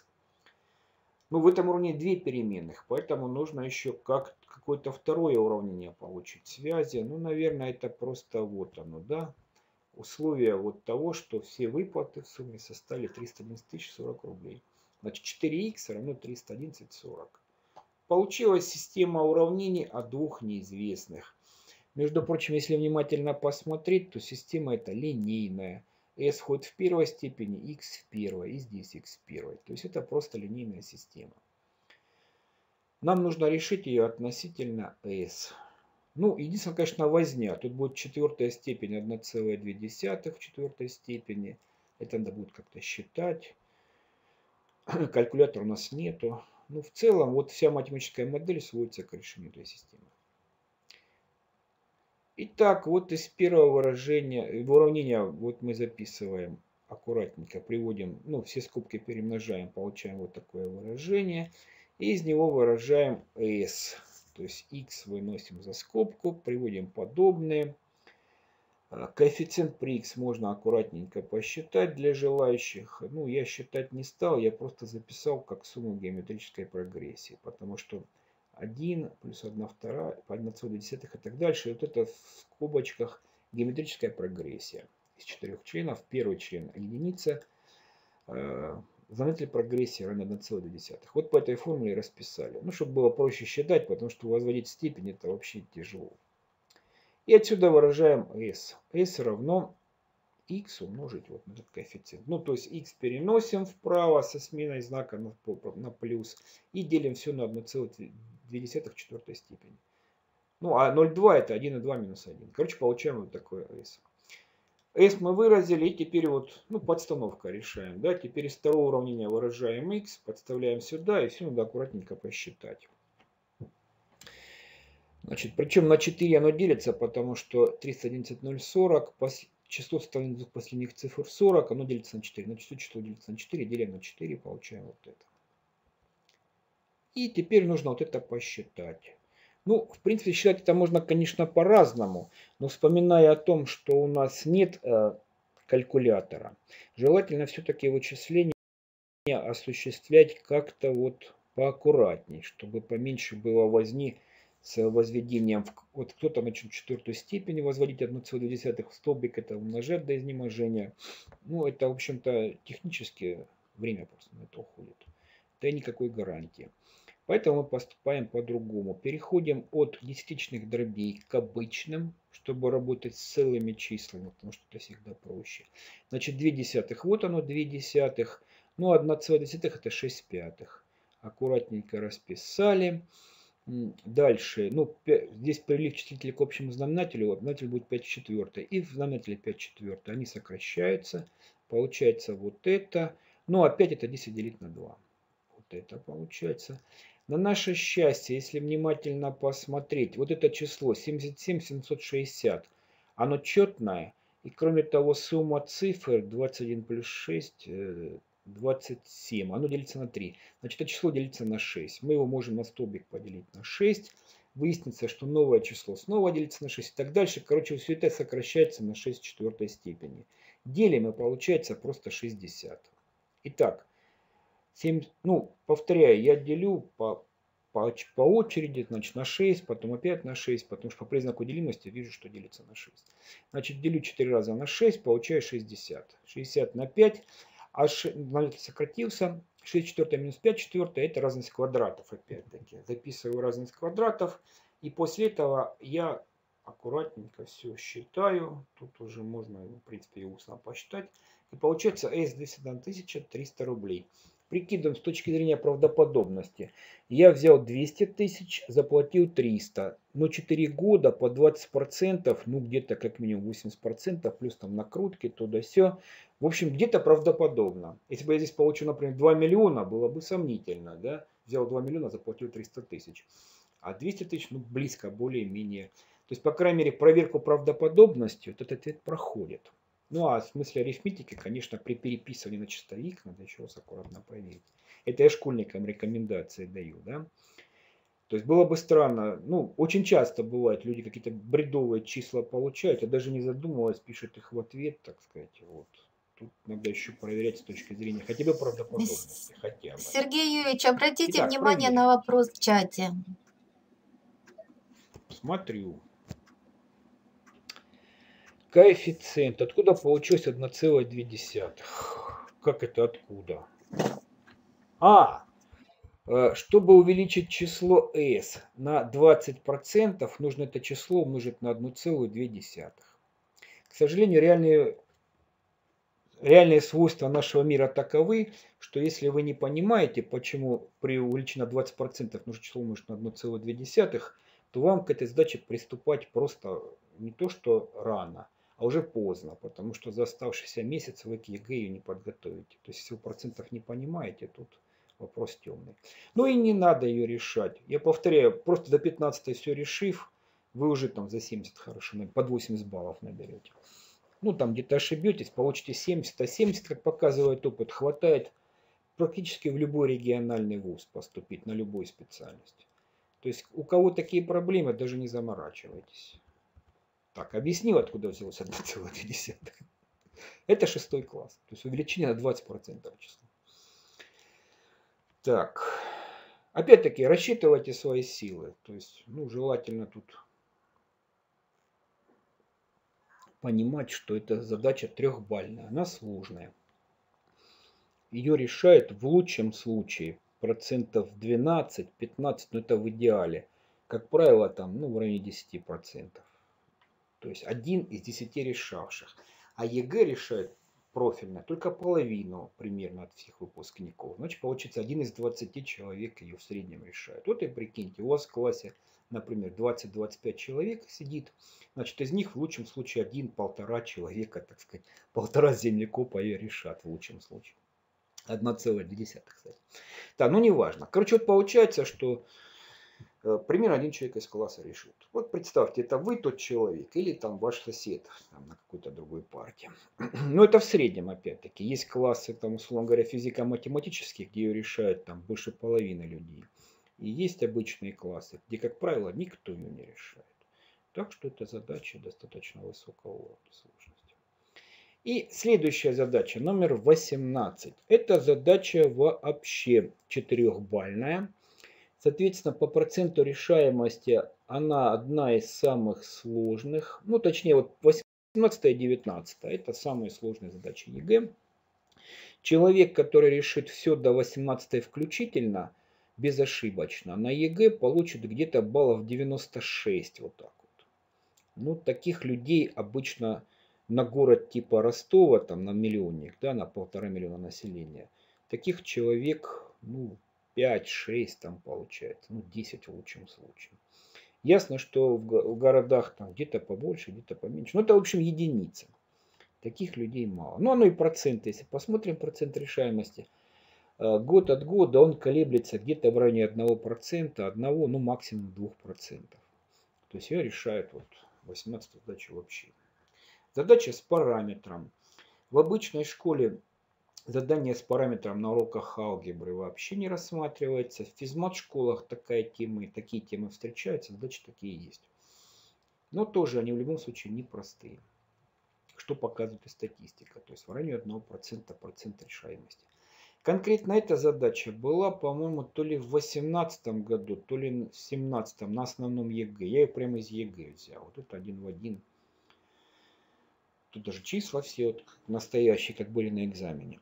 Но в этом уравнении две переменных, поэтому нужно еще как, какое-то второе уравнение получить связи. Ну, наверное, это просто вот оно, да. Условие вот того, что все выплаты в сумме составили триста одиннадцать тысяч сорок рублей. Значит, четыре икс равно триста одиннадцать сорок. Получилась система уравнений о двух неизвестных. Между прочим, если внимательно посмотреть, то система эта линейная. S ходит в первой степени, x в первой, и здесь x в первой. То есть это просто линейная система. Нам нужно решить ее относительно s. Ну, единственное, конечно, возня. Тут будет четвертая степень одна целая две десятых в четвертой степени. Это надо будет как-то считать. Калькулятора у нас нету. Ну, в целом, вот вся математическая модель сводится к решению этой системы. Итак, вот из первого выражения, уравнения, вот мы записываем аккуратненько, приводим, ну, все скобки перемножаем, получаем вот такое выражение. И из него выражаем s. То есть x выносим за скобку, приводим подобные. Коэффициент при x можно аккуратненько посчитать для желающих. Ну, я считать не стал, я просто записал как сумму геометрической прогрессии. Потому что один плюс одна вторая, по одна целая две десятых и так дальше. И вот это в скобочках геометрическая прогрессия. Из четырех членов. Первый член единица. Знаменатель прогрессии равен одна целая две десятых. Вот по этой формуле расписали. Ну, чтобы было проще считать, потому что возводить степень это вообще тяжело. И отсюда выражаем s. s равно x умножить вот на этот коэффициент. Ну, то есть x переносим вправо со сменой знака на, на плюс. И делим все на одна целая две десятых в четвертой степени. Ну, а ноль целых две это один и два минус один. Короче, получаем вот такое s. S мы выразили, и теперь вот, ну, подстановка решаем. Да? Теперь из второго уравнения выражаем x, подставляем сюда, и все надо аккуратненько посчитать. Значит, причем на четыре оно делится, потому что триста одиннадцать ноль сорок, число составленных двух последних цифр сорок, оно делится на четыре. На число число делится на четыре, делим на четыре, получаем вот это. И теперь нужно вот это посчитать. Ну, в принципе, считать это можно, конечно, по-разному, но вспоминая о том, что у нас нет э, калькулятора, желательно все-таки вычисления осуществлять как-то вот поаккуратней, чтобы поменьше было возни с возведением. Вот кто-то начнет четвертую степень возводить одна целая две десятых в столбик, это умножать до изнеможения. Ну, это, в общем-то, технически время просто на это уходит. Да и никакой гарантии. Поэтому мы поступаем по-другому. Переходим от десятичных дробей к обычным, чтобы работать с целыми числами, потому что это всегда проще. Значит, две десятых, вот оно две десятых. Ну, одна целая две десятых это шесть пятых. Аккуратненько расписали. Дальше, ну, здесь привели числитель к общему знаменателю, знаменатель будет пять в четвертой. И в знаменателе пять в четвертой. Они сокращаются. Получается вот это. Ну, опять это десять делить на два. Вот это получается. На наше счастье, если внимательно посмотреть, вот это число семьдесят семь семьсот шестьдесят, оно четное. И кроме того, сумма цифр двадцать один плюс шесть, двадцать семь, оно делится на три. Значит, это число делится на шесть. Мы его можем на столбик поделить на шесть. Выяснится, что новое число снова делится на шесть и так дальше. Короче, все это сокращается на шесть в четвертой степени. Делим, и получается просто шестьдесят. Итак, семь, ну, повторяю, я делю по, по, по очереди, значит, на шесть, потом опять на шесть, потому что по признаку делимости вижу, что делится на шесть. Значит, делю четыре раза на шесть, получаю шестьдесят. шестьдесят на пять, а знаменатель сократился. шесть четвертая минус пять четвертая, это разность квадратов, опять-таки. Записываю разность квадратов, и после этого я аккуратненько все считаю. Тут уже можно, в принципе, и устно посчитать. И получается s двести одна тысяча триста рублей. Прикидываем с точки зрения правдоподобности. Я взял двести тысяч, заплатил триста. Но четыре года по двадцать процентов, ну где-то как минимум восемьдесят процентов, плюс там накрутки, то да сё. В общем, где-то правдоподобно. Если бы я здесь получил, например, два миллиона, было бы сомнительно, да? Взял два миллиона, заплатил триста тысяч. А двести тысяч, ну близко, более-менее. То есть, по крайней мере, проверку правдоподобности, вот этот ответ проходит. Ну а в смысле арифметики, конечно, при переписывании на чистовик надо еще раз аккуратно проверить. Это я школьникам рекомендации даю, да. То есть было бы странно, ну очень часто бывает, люди какие-то бредовые числа получают, а даже не задумываясь, пишут их в ответ, так сказать, вот. Тут надо еще проверять с точки зрения хотя бы правдоподобности, хотя бы. Сергей Юрьевич, обратите Итак, внимание проверим. на вопрос в чате. Смотрю. Коэффициент. Откуда получилось одна целая две десятых? Как это откуда? А, чтобы увеличить число s на двадцать процентов, нужно это число умножить на одну целую две десятых. К сожалению, реальные реальные свойства нашего мира таковы, что если вы не понимаете, почему при увеличении на двадцать процентов нужно число умножить на одна целая две десятых, то вам к этой задаче приступать просто не то что рано, а уже поздно, потому что за оставшийся месяц вы к ЕГЭ ее не подготовите. То есть если вы процентов не понимаете, тут вопрос темный. Ну и не надо ее решать. Я повторяю, просто до пятнадцатой все решив, вы уже там за семьдесят хорошо, под восемьдесят баллов наберете. Ну там где-то ошибетесь, получите семьдесят, а семьдесят, как показывает опыт, хватает практически в любой региональный вуз поступить, на любую специальность. То есть у кого такие проблемы, даже не заморачивайтесь. Так, объяснил, откуда взялось одна целая две десятых. Это шестой класс. То есть увеличение на двадцать процентов числа. Так. Опять-таки, рассчитывайте свои силы. То есть, ну, желательно тут понимать, что эта задача трехбальная. Она сложная. Ее решают в лучшем случае процентов двенадцать-пятнадцать, но это в идеале. Как правило, там, ну, в районе десяти процентов. То есть один из десяти решавших. А ЕГЭ решает профильно только половину примерно от всех выпускников. Значит, получится один из двадцати человек ее в среднем решает. Вот и прикиньте, у вас в классе, например, двадцать-двадцать пять человек сидит. Значит, из них в лучшем случае один-полтора человека, так сказать, полтора землекопа ее решат в лучшем случае. одна целая две десятых, кстати. Да, ну не важно. Короче, вот получается, что примерно один человек из класса решит. Вот представьте, это вы тот человек или там ваш сосед там, на какой-то другой партии. Но это в среднем опять-таки. Есть классы, там, условно говоря, физико-математические, где ее решают там больше половины людей. И есть обычные классы, где, как правило, никто ее не решает. Так что эта задача достаточно высокого уровня сложности. И следующая задача, номер восемнадцать. Это задача вообще четырехбальная. Соответственно, по проценту решаемости она одна из самых сложных. Ну, точнее, вот восемнадцатая и девятнадцатая. Это самые сложные задачи ЕГЭ. Человек, который решит все до восемнадцатой включительно, безошибочно, на ЕГЭ получит где-то баллов девяносто шесть. Вот так вот. Ну, таких людей обычно на город типа Ростова, там на миллионник, да, на полтора миллиона населения, таких человек, ну, пять-шесть там получается, ну десять в лучшем случае. Ясно, что в городах там где-то побольше, где-то поменьше. Но это, в общем, единицы. Таких людей мало. Ну, оно и процент, если посмотрим процент решаемости, год от года он колеблется где-то в районе одного процента, одного, ну максимум двух процентов. То есть ее решает вот восемнадцатая задача вообще. Задача с параметром. В обычной школе задание с параметром на уроках алгебры вообще не рассматривается. В физмат-школах такая тема, такие темы встречаются, задачи такие есть. Но тоже они в любом случае непростые. Что показывает и статистика. То есть в районе одного процента процент решаемости. Конкретно эта задача была, по-моему, то ли в восемнадцатом году, то ли в семнадцатом на основном ЕГЭ. Я ее прямо из ЕГЭ взял. Вот это один в один. Тут даже числа все вот настоящие, как были на экзамене.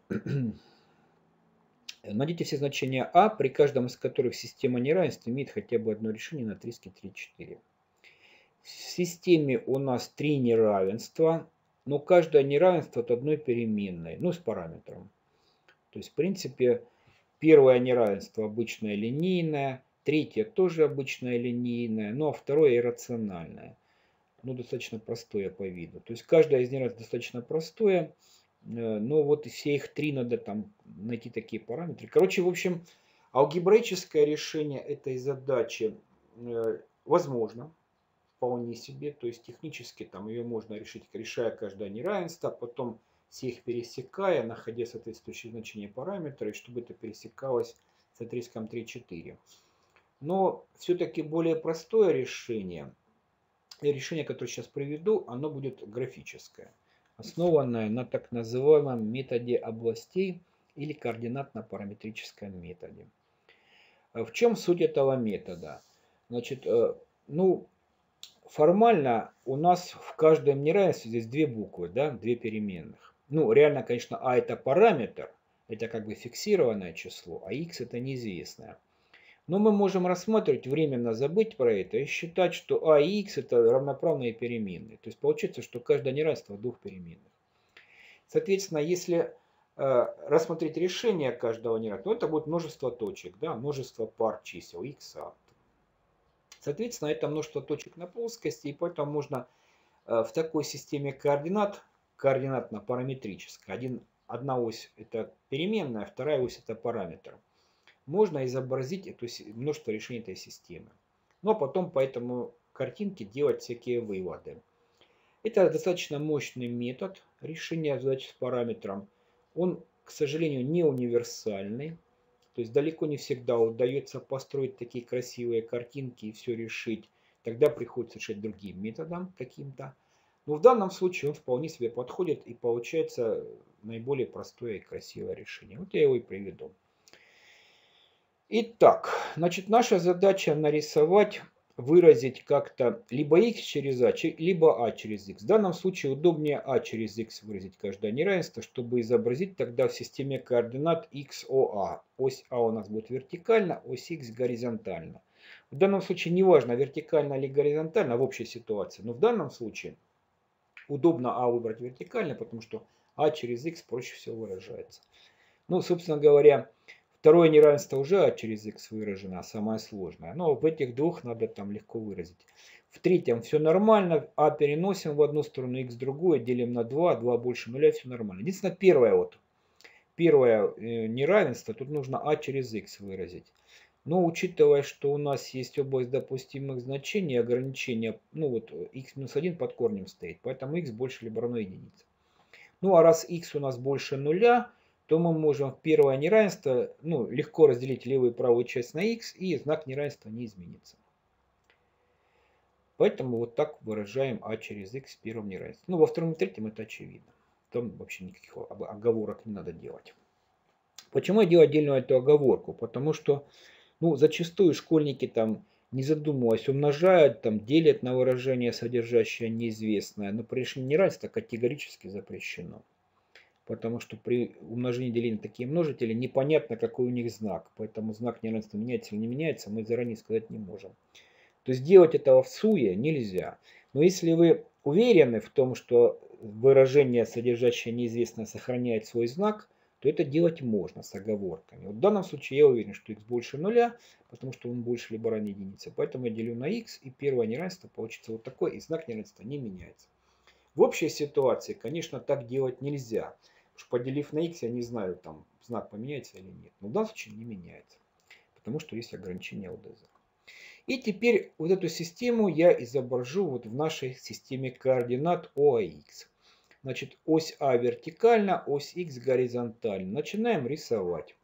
Найдите все значения А, при каждом из которых система неравенств имеет хотя бы одно решение на три четыре. В системе у нас три неравенства, но каждое неравенство от одной переменной, ну с параметром. То есть в принципе первое неравенство обычное линейное, третье тоже обычное линейное, ну а второе иррациональное. Ну, достаточно простое по виду. То есть каждая из неравенств достаточно простое, но вот все их три надо там найти такие параметры. Короче, в общем, алгебраическое решение этой задачи возможно вполне себе. То есть технически там ее можно решить, решая каждое неравенство, потом все их пересекая, находя соответствующие значения параметра, и чтобы это пересекалось с отрезком три четыре. Но все-таки более простое решение, и решение, которое сейчас приведу, оно будет графическое, основанное на так называемом методе областей или координатно-параметрическом методе. В чем суть этого метода? Значит, ну, формально у нас в каждом неравенстве здесь две буквы, да, две переменных. Ну, реально, конечно, а это параметр, это как бы фиксированное число, а x это неизвестное. Но мы можем рассматривать, временно забыть про это и считать, что а и x это равноправные переменные. То есть получается, что каждое неравенство двух переменных. Соответственно, если э, рассмотреть решение каждого неравенства, то это будет множество точек, да, множество пар чисел x. Соответственно, это множество точек на плоскости, и поэтому можно э, в такой системе координат, координатно-параметрической, один, одна ось это переменная, вторая ось это параметр, можно изобразить это множество решений этой системы. Ну а потом по этому картинке делать всякие выводы. Это достаточно мощный метод решения задач с параметром. Он, к сожалению, не универсальный. То есть далеко не всегда удается построить такие красивые картинки и все решить. Тогда приходится решать другим методом каким-то. Но в данном случае он вполне себе подходит и получается наиболее простое и красивое решение. Вот я его и приведу. Итак, значит, наша задача нарисовать, выразить как-то либо x через a, либо a через x. В данном случае удобнее a через x выразить каждое неравенство, чтобы изобразить тогда в системе координат xoa. Ось a у нас будет вертикально, ось x горизонтально. В данном случае не важно, вертикально или горизонтально в общей ситуации, но в данном случае удобно a выбрать вертикально, потому что a через x проще всего выражается. Ну, собственно говоря, второе неравенство уже а через x выражено, а самое сложное. Но в этих двух надо там легко выразить. В третьем все нормально, а переносим в одну сторону, x в другую, делим на два, два больше нуля, все нормально. Единственное, первое вот, первое неравенство, тут нужно а через x выразить. Но учитывая, что у нас есть область допустимых значений, ограничения, ну вот x минус один под корнем стоит, поэтому x больше либо равно единице. Ну а раз x у нас больше нуля, то мы можем в первое неравенство ну, легко разделить левую и правую часть на x, и знак неравенства не изменится. Поэтому вот так выражаем а через x в первом неравенстве. Ну, во втором и третьем это очевидно. Там вообще никаких оговорок не надо делать. Почему я делаю отдельную эту оговорку? Потому что ну, зачастую школьники там, не задумываясь, умножают, там, делят на выражение, содержащее неизвестное, но при решении неравенства категорически запрещено. Потому что при умножении деления такие множители непонятно, какой у них знак. Поэтому знак неравенства меняется или не меняется, мы заранее сказать не можем. То есть делать этого в суе нельзя. Но если вы уверены в том, что выражение, содержащее неизвестное, сохраняет свой знак, то это делать можно с оговорками. Вот в данном случае я уверен, что x больше нуля, потому что он больше либо равен единице. Поэтому я делю на x, и первое неравенство получится вот такое, и знак неравенства не меняется. В общей ситуации, конечно, так делать нельзя. Потому что поделив на x, я не знаю, там знак поменяется или нет. Но в данном случае не меняется, потому что есть ограничение ЛДЗ. И теперь вот эту систему я изображу вот в нашей системе координат о а икс. Значит, ось А вертикально, ось Х горизонтально. Начинаем рисовать.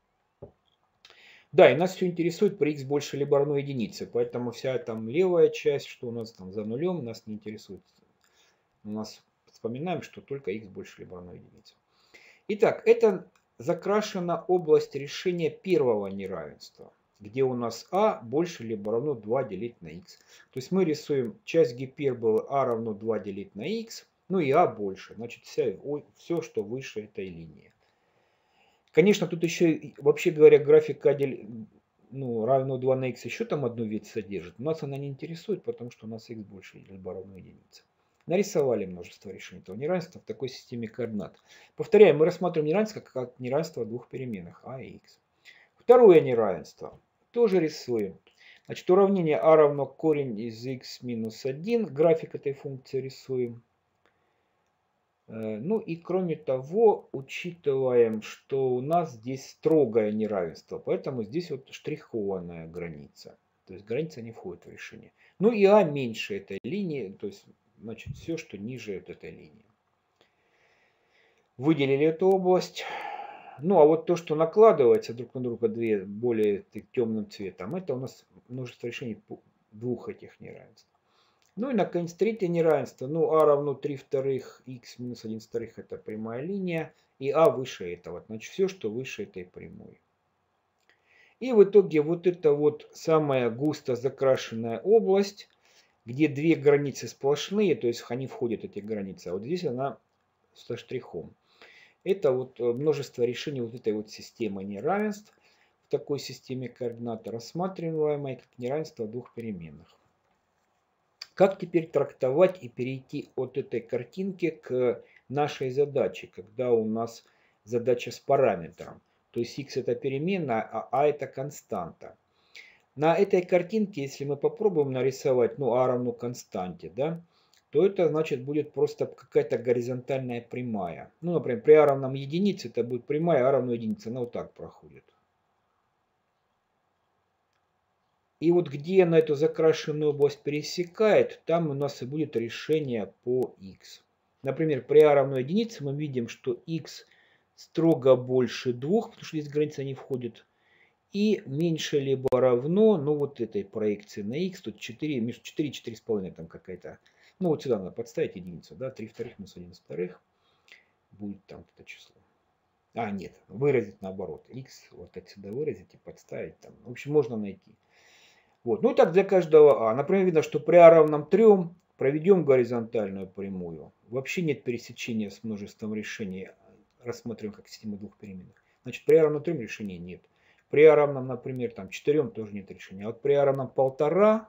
Да, и нас все интересует при Х больше либо равно единице. Поэтому вся там левая часть, что у нас там за нулем, нас не интересует. У нас вспоминаем, что только Х больше либо равно единице. Итак, это закрашена область решения первого неравенства, где у нас а больше либо равно два делить на х. То есть мы рисуем часть гиперболы а равно два делить на х, ну и а больше. Значит, вся, все, что выше этой линии. Конечно, тут еще, вообще говоря, график а ну, равно два на х еще там одну ветвь содержит. Нас она не интересует, потому что у нас х больше либо равно единице. Нарисовали множество решений этого неравенства в такой системе координат. Повторяем, мы рассматриваем неравенство как неравенство двух переменных а и х. Второе неравенство тоже рисуем. Значит, уравнение а равно корень из х минус один. График этой функции рисуем. Ну и кроме того, учитываем, что у нас здесь строгое неравенство, поэтому здесь вот штрихованная граница. То есть граница не входит в решение. Ну и а меньше этой линии, то есть значит все, что ниже от этой линии. Выделили эту область. Ну а вот то, что накладывается друг на друга две более темным цветом, это у нас множество решений двух этих неравенств. Ну и наконец третье неравенство. Ну а равно три вторых, х минус один вторых это прямая линия. И а выше этого. Значит все, что выше этой прямой. И в итоге вот эта вот самая густо закрашенная область, где две границы сплошные, то есть они входят эти границы, а вот здесь она со штрихом. Это вот множество решений вот этой вот системы неравенств в такой системе координат, рассматриваемой как неравенство двух переменных. Как теперь трактовать и перейти от этой картинки к нашей задачи, когда у нас задача с параметром. То есть x это переменная, а а это константа. На этой картинке, если мы попробуем нарисовать, ну, а равно константе, да, то это значит будет просто какая-то горизонтальная прямая. Ну, например, при а равном единице это будет прямая, а равно единице, она вот так проходит. И вот где она эту закрашенную область пересекает, там у нас и будет решение по x. Например, при а равно единице мы видим, что x строго больше двух, потому что здесь граница не входит. И меньше либо равно, ну вот этой проекции на x, тут четыре, между четыре и четыре с половиной там какая-то. Ну вот сюда надо подставить единицу, да, три вторых минус один вторых. Будет там это число. А, нет, выразить наоборот. X вот отсюда выразить и подставить там. В общем, можно найти. Вот. Ну и так для каждого а. Например, видно, что при а равном трем проведем горизонтальную прямую. Вообще нет пересечения с множеством решений. Рассмотрим как систему двух переменных. Значит, при а равном трем решения нет. При а равном, например, там четырем тоже нет решения. А вот при а равном полтора,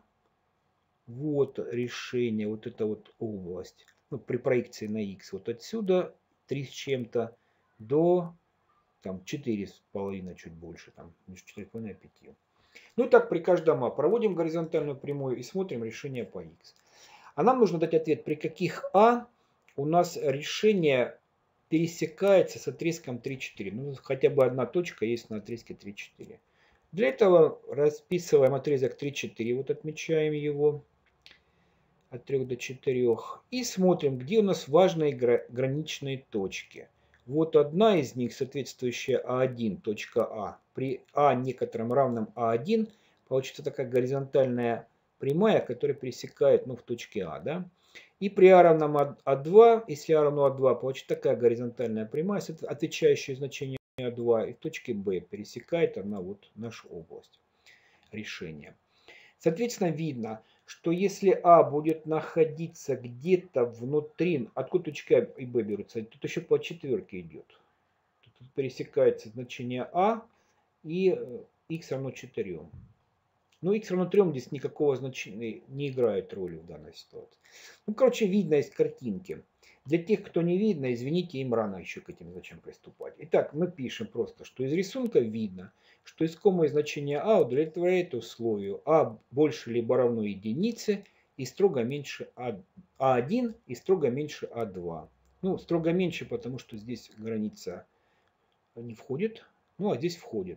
вот решение, вот эта вот область. Ну, при проекции на x. Вот отсюда три с чем-то до там четыре с половиной, чуть больше. Там между четыре с половиной и пятью. Ну и так при каждом а проводим горизонтальную прямую и смотрим решение по x. А нам нужно дать ответ, при каких а у нас решение пересекается с отрезком три четыре. Ну, хотя бы одна точка есть на отрезке три четыре. Для этого расписываем отрезок три четыре, вот отмечаем его от трёх до четырёх. И смотрим, где у нас важные граничные точки. Вот одна из них, соответствующая а один, точка А. При а некотором равном а один получится такая горизонтальная прямая, которая пересекает, ну, в точке А, да. И при а равном а два, если а равно а два, получится такая горизонтальная прямая, отвечающая значению а два, и в точке Б пересекает она вот нашу область решения. Соответственно, видно, что если А будет находиться где-то внутри, откуда точки А и Б берутся, тут еще по четверке идет. Тут пересекается значение А и x равно четырем. Но x равно трем здесь никакого значения не играет роли в данной ситуации. Ну, короче, видно из картинки. Для тех, кто не видно, извините, им рано еще к этим задачам приступать. Итак, мы пишем просто, что из рисунка видно, что искомое значение а удовлетворяет условию а больше либо равно единице и строго меньше а один и строго меньше а два. Ну, строго меньше, потому что здесь граница не входит, ну а здесь входит.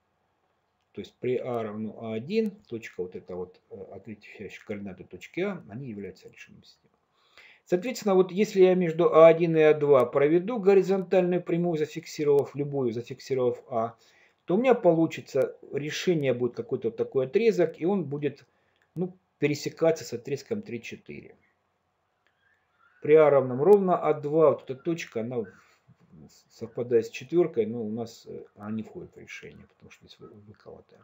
То есть при а равно а один, точка вот эта вот отвечающая координаты точки А, они являются решением системы. Соответственно, вот если я между а один и а два проведу горизонтальную прямую, зафиксировав любую, зафиксировав А, то у меня получится, решение будет какой-то вот такой отрезок, и он будет, ну, пересекаться с отрезком три четыре. При а равном ровно а два, вот эта точка, она совпадает с четверкой, но у нас она не входит в решение, потому что здесь выколотая.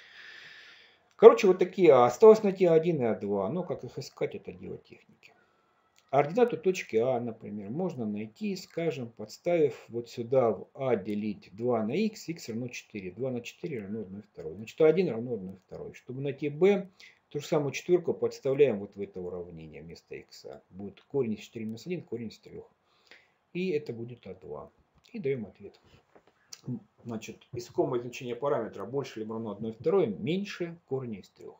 Короче, вот такие а. Осталось найти а один и а два. Но как их искать, это дело техники. Ординату точки А, например, можно найти, скажем, подставив вот сюда в А делить два на х, х равно четыре. два на четыре равно одна вторая. Значит, а один равно одна вторая. Чтобы найти b, ту же самую четверку подставляем вот в это уравнение вместо х. Будет корень из четыре минус один, корень из трёх. И это будет а два. И даем ответ. Значит, искомое значение параметра больше либо равно одна вторая, меньше корня из трёх.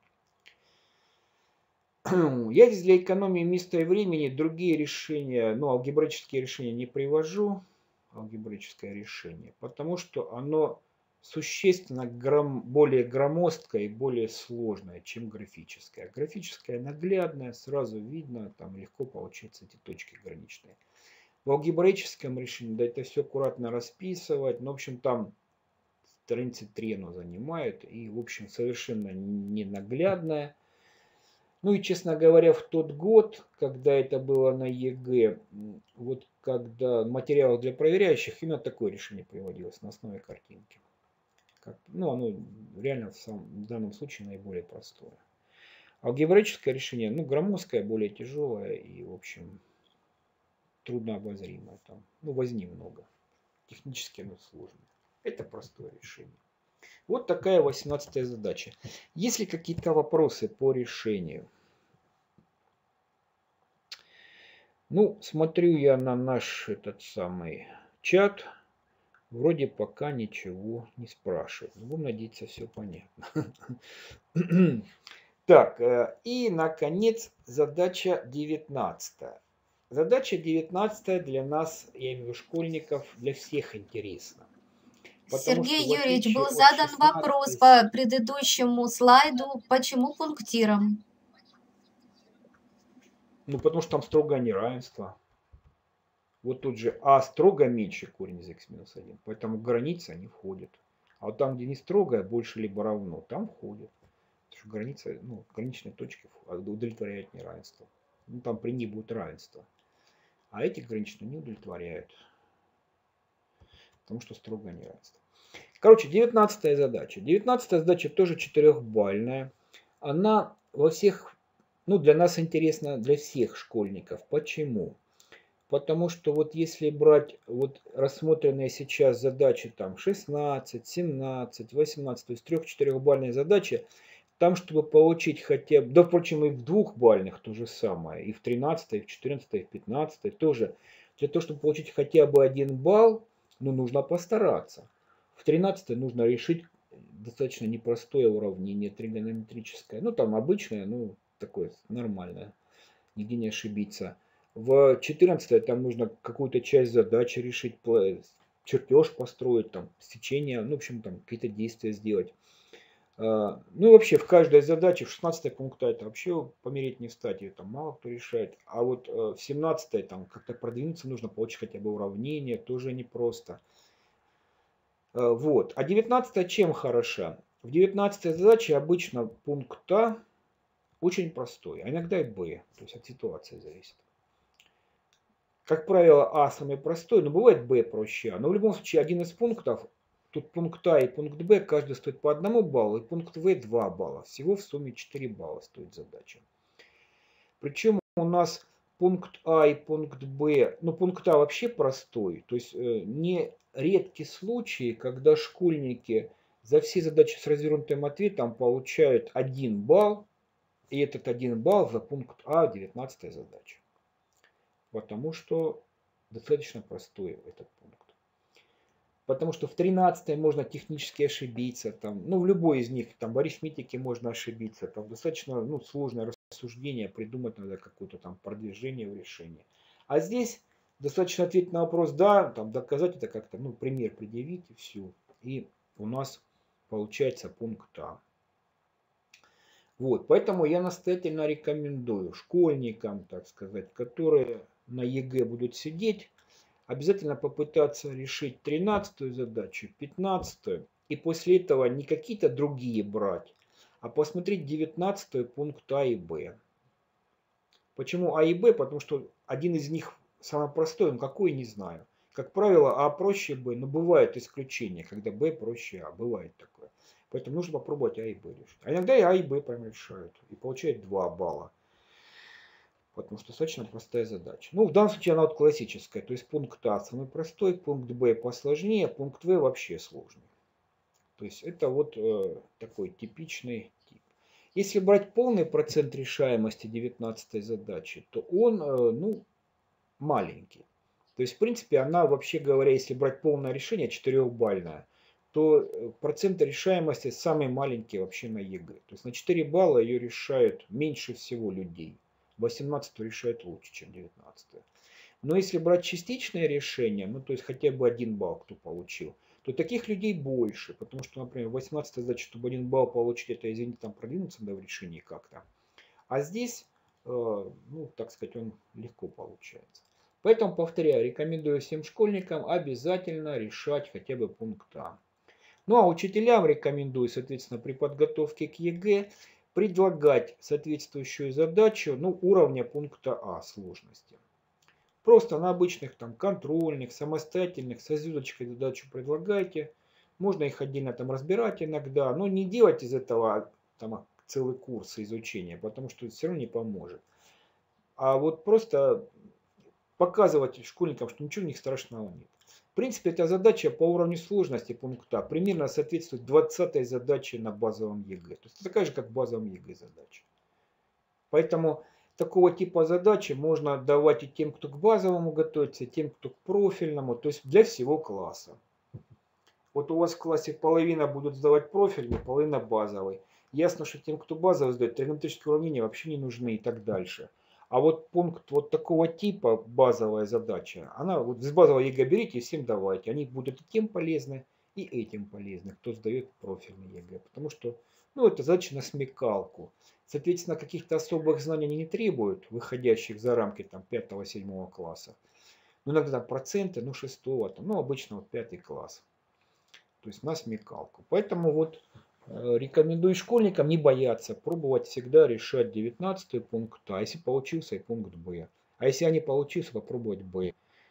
Я здесь для экономии места и времени другие решения, ну, алгебраические решения не привожу, алгебраическое решение, потому что оно существенно гром, более громоздкое и более сложное, чем графическое. Графическое наглядное, сразу видно, там легко получаются эти точки граничные. В алгебраическом решении, да, это все аккуратно расписывать, но, в общем, там страницы три оно занимает, и, в общем, совершенно не наглядное. Ну и, честно говоря, в тот год, когда это было на ЕГЭ, вот когда материал для проверяющих, именно такое решение приводилось на основе картинки. Как, ну, оно реально в, самом, в данном случае наиболее простое. Алгебраическое решение, ну, громоздкое, более тяжелое и, в общем, трудно обозримое. Там, ну, возни много. Технически оно сложное. Это простое решение. Вот такая восемнадцатая задача. Есть ли какие-то вопросы по решению? Ну, смотрю я на наш этот самый чат. Вроде пока ничего не спрашивают. Будем надеяться, все понятно. Так, э, и, наконец, задача девятнадцатая. Задача девятнадцатая для нас, я имею в виду школьников, для всех интересна. Потому Сергей что в Юрьевич, был отличие от задан вопрос шестнадцатой... по предыдущему слайду, почему пунктиром? Ну, потому что там строгое неравенство. Вот тут же а строго меньше корень из х минус один. Поэтому граница не входит. А вот там, где не строгое, больше либо равно, там входит. Потому что граница, ну, граничные точки удовлетворяют неравенство. Ну, там при ней будет равенство. А эти граничные не удовлетворяют. Потому что строгое неравенство. Короче, девятнадцатая задача. девятнадцатая задача тоже четырехбальная. Она во всех, ну, для нас интересна для всех школьников. Почему? Потому что вот если брать вот рассмотренные сейчас задачи там шестнадцать, семнадцать, восемнадцать, то есть трех-четырехбальные задачи, там, чтобы получить хотя бы, да, впрочем, и в двухбальных то же самое, и в тринадцатой, и в четырнадцатой, и в пятнадцатой тоже. Для того, чтобы получить хотя бы один балл, ну, нужно постараться. В тринадцатой нужно решить достаточно непростое уравнение тригонометрическое. Ну, там обычное, ну, такое нормальное, нигде не ошибиться. В четырнадцатой там нужно какую-то часть задачи решить, чертеж построить, там, сечение, ну, в общем, там какие-то действия сделать. Ну и вообще в каждой задаче, в шестнадцатой пункта это вообще помереть не встать, ее там мало кто решает. А вот в семнадцатой там как-то продвинуться нужно, получить хотя бы уравнение, тоже непросто. Вот. А девятнадцатая чем хороша? В девятнадцатой задаче обычно пункт А очень простой, а иногда и Б, то есть от ситуации зависит. Как правило, А самый простой, но бывает Б проще А. Но в любом случае один из пунктов, тут пункт А и пункт Б, каждый стоит по одному баллу, и пункт В два балла. Всего в сумме четыре балла стоит задача. Причем у нас пункт А и пункт Б, ну пункт А вообще простой. То есть э, не редки случаи, когда школьники за все задачи с развернутым ответом получают один балл, и этот один балл за пункт А девятнадцатая задача. Потому что достаточно простой этот пункт. Потому что в тринадцатой можно технически ошибиться, там, ну в любой из них, там в арифметике можно ошибиться, там достаточно ну, сложное рассуждение, придумать надо какое-то там продвижение в решении. А здесь достаточно ответить на вопрос да, там доказать это как-то, ну пример предъявить и все. И у нас получается пункт А. Вот, поэтому я настоятельно рекомендую школьникам, так сказать, которые на ЕГЭ будут сидеть, обязательно попытаться решить тринадцатую задачу, пятнадцатую, и после этого не какие-то другие брать, а посмотреть девятнадцатую пункт А и Б. Почему А и Б? Потому что один из них самый простой, он какой, не знаю. Как правило, А проще Б, но бывают исключения, когда Б проще А, бывает такое. Поэтому нужно попробовать А и Б решить. А иногда и А и Б прям решают, и получают два балла. Потому что достаточно простая задача. Ну, в данном случае она вот классическая. То есть пункт А самый простой, пункт Б посложнее, пункт В вообще сложный. То есть это вот э, такой типичный тип. Если брать полный процент решаемости девятнадцатой задачи, то он э, ну, маленький. То есть, в принципе, она, вообще говоря, если брать полное решение, четырехбальное, то процент решаемости самый маленький вообще на ЕГЭ. То есть на четыре балла ее решают меньше всего людей. восемнадцатую решает лучше, чем девятнадцатую. Но если брать частичное решение, ну то есть хотя бы один балл кто получил, то таких людей больше. Потому что, например, восемнадцатая задача, чтобы один балл получить, это, извините, там продвинуться надо в решении как-то. А здесь, э, ну так сказать, он легко получается. Поэтому, повторяю, рекомендую всем школьникам обязательно решать хотя бы пункт А. Ну а учителям рекомендую, соответственно, при подготовке к ЕГЭ предлагать соответствующую задачу, ну, уровня пункта А сложности. Просто на обычных там контрольных, самостоятельных, со звездочкой задачу предлагайте. Можно их отдельно там разбирать иногда, но не делать из этого там целый курс изучения, потому что это все равно не поможет. А вот просто показывать школьникам, что ничего у них страшного нет. В принципе, эта задача по уровню сложности пункта примерно соответствует двадцатой задаче на базовом ЕГЭ. То есть такая же, как в базовом ЕГЭ задача. Поэтому такого типа задачи можно давать и тем, кто к базовому готовится, и тем, кто к профильному, то есть для всего класса. Вот у вас в классе половина будут сдавать профильный, половина базовый. Ясно, что тем, кто базовый сдает, тригонометрические уравнения вообще не нужны и так дальше. А вот пункт вот такого типа, базовая задача, она вот с базового ЕГЭ берите и всем давайте. Они будут и тем полезны, и этим полезны, кто сдает профильный ЕГЭ. Потому что ну, это задача на смекалку. Соответственно, каких-то особых знаний они не требуют, выходящих за рамки там пятого-седьмого класса. Ну, иногда там проценты, ну, шестого, там, ну, обычно вот пятый класс. То есть на смекалку. Поэтому вот э, рекомендую школьникам не бояться, пробовать всегда решать девятнадцатый пункт А, если получился и пункт Б. А если не получился, попробовать Б.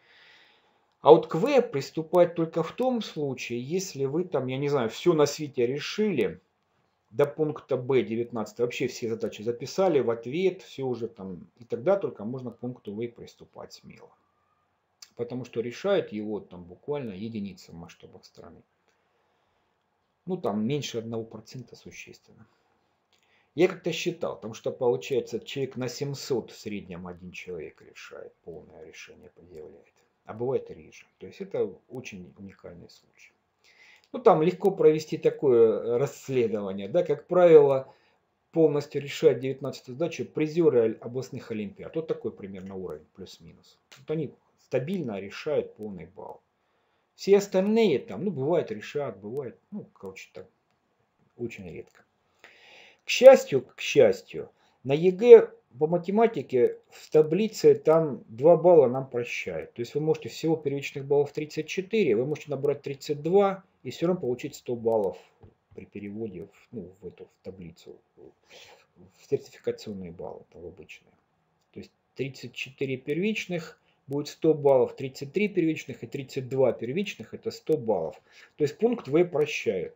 А вот к В приступать только в том случае, если вы там, я не знаю, все на свете решили, до пункта Б девятнадцать вообще все задачи записали в ответ, все уже там, и тогда только можно к пункту В приступать смело. Потому что решает его там буквально единицы в масштабах страны. Ну там меньше одного процента существенно. Я как-то считал, потому что получается человек на семьсот в среднем один человек решает, полное решение предъявляет. А бывает и реже. То есть это очень уникальный случай. Ну там легко провести такое расследование. Да, как правило, полностью решать девятнадцатую задачу призеры областных олимпиад. Вот такой примерно уровень, плюс-минус. Вот они стабильно решают полный балл. Все остальные там, ну, бывает решат, бывает, ну, короче, так, очень редко. К счастью, к счастью, на ЕГЭ по математике в таблице там два балла нам прощают. То есть вы можете всего первичных баллов тридцать четыре, вы можете набрать тридцать два и все равно получить сто баллов при переводе в, ну, в эту в таблицу, в сертификационные баллы, там обычные. То есть тридцать четыре первичных будет сто баллов, тридцать три первичных и тридцать два первичных это сто баллов. То есть пункт В прощают.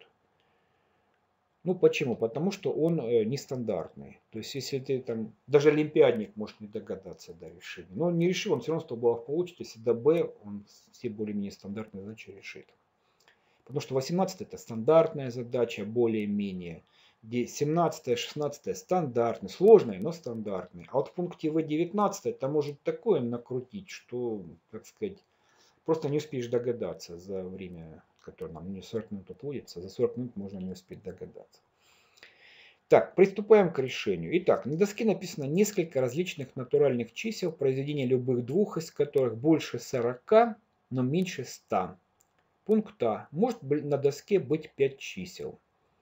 Ну почему? Потому что он э, нестандартный. То есть если ты там, даже олимпиадник может не догадаться до решения. Но он не решил, он все равно сто баллов получит, если до Б он все более-менее стандартные задачи решит. Потому что восемнадцать это стандартная задача, более-менее. семнадцать, шестнадцать стандартный, сложный, но стандартный. А вот в пункте В девятнадцать это может такое накрутить, что, так сказать, просто не успеешь догадаться за время, которое нам не сорок минут отводится. За сорок минут можно не успеть догадаться. Так, приступаем к решению. Итак, на доске написано несколько различных натуральных чисел, произведение любых двух из которых больше сорока, но меньше ста. Пункт А. Может на доске быть пять чисел.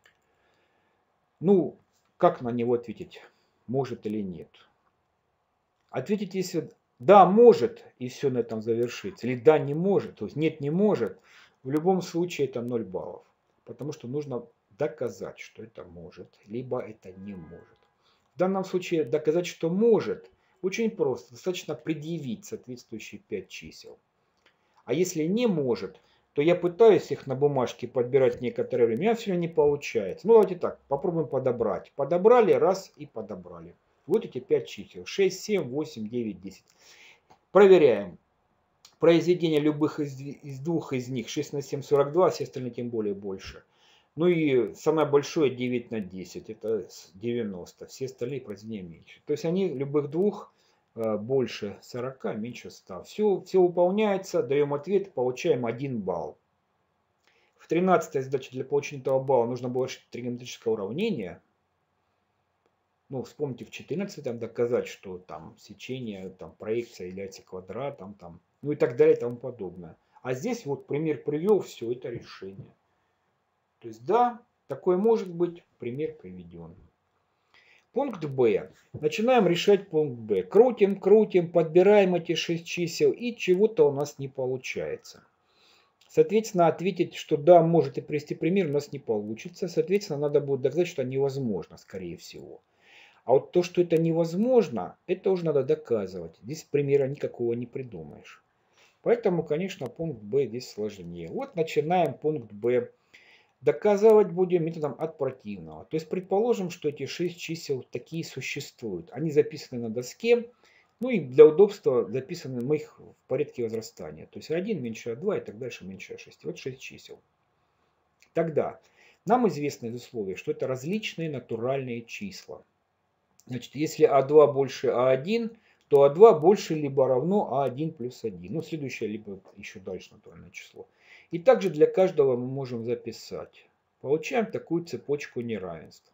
Ну, как на него ответить? Может или нет? Ответить, если да, может, и все на этом завершится. Или да, не может, то есть нет, не может. В любом случае это ноль баллов. Потому что нужно доказать, что это может, либо это не может. В данном случае доказать, что может, очень просто. Достаточно предъявить соответствующие пять чисел. А если не может, то я пытаюсь их на бумажке подбирать некоторое время, у меня все равно не получается. Ну давайте так, попробуем подобрать. Подобрали, раз и подобрали. Вот эти пять чисел. шесть, семь, восемь, девять, десять. Проверяем. Произведение любых из, из двух из них шесть на семь, сорок два, все остальные тем более больше. Ну и самое большое девять на десять, это девяносто. Все остальные произведения меньше. То есть они любых двух больше сорока, меньше ста. Все, все выполняется, даем ответ, получаем один балл. В тринадцатой задаче для получения этого балла нужно было решить тригонометрическое уравнение. Ну, вспомните, в четырнадцатой там доказать, что там сечение, там проекция является квадратом, там, ну и так далее и тому подобное. А здесь вот пример привел, все это решение. То есть да, такое может быть, пример приведен. Пункт Б. Начинаем решать пункт Б. Крутим, крутим, подбираем эти шесть чисел и чего-то у нас не получается. Соответственно, ответить, что да, может и привести пример, у нас не получится. Соответственно, надо будет доказать, что это невозможно, скорее всего. А вот то, что это невозможно, это уже надо доказывать. Здесь примера никакого не придумаешь. Поэтому, конечно, пункт Б здесь сложнее. Вот начинаем пункт Б. Доказывать будем методом от противного. То есть предположим, что эти шесть чисел такие существуют. Они записаны на доске. Ну и для удобства записаны мы их в порядке возрастания. То есть один меньше два и так дальше меньше шести. Вот шесть чисел. Тогда нам известно из условий, что это различные натуральные числа. Значит, если а два больше а один, то а два больше либо равно а один плюс один. Ну, следующее, либо еще дальше натуральное число. И также для каждого мы можем записать. Получаем такую цепочку неравенств.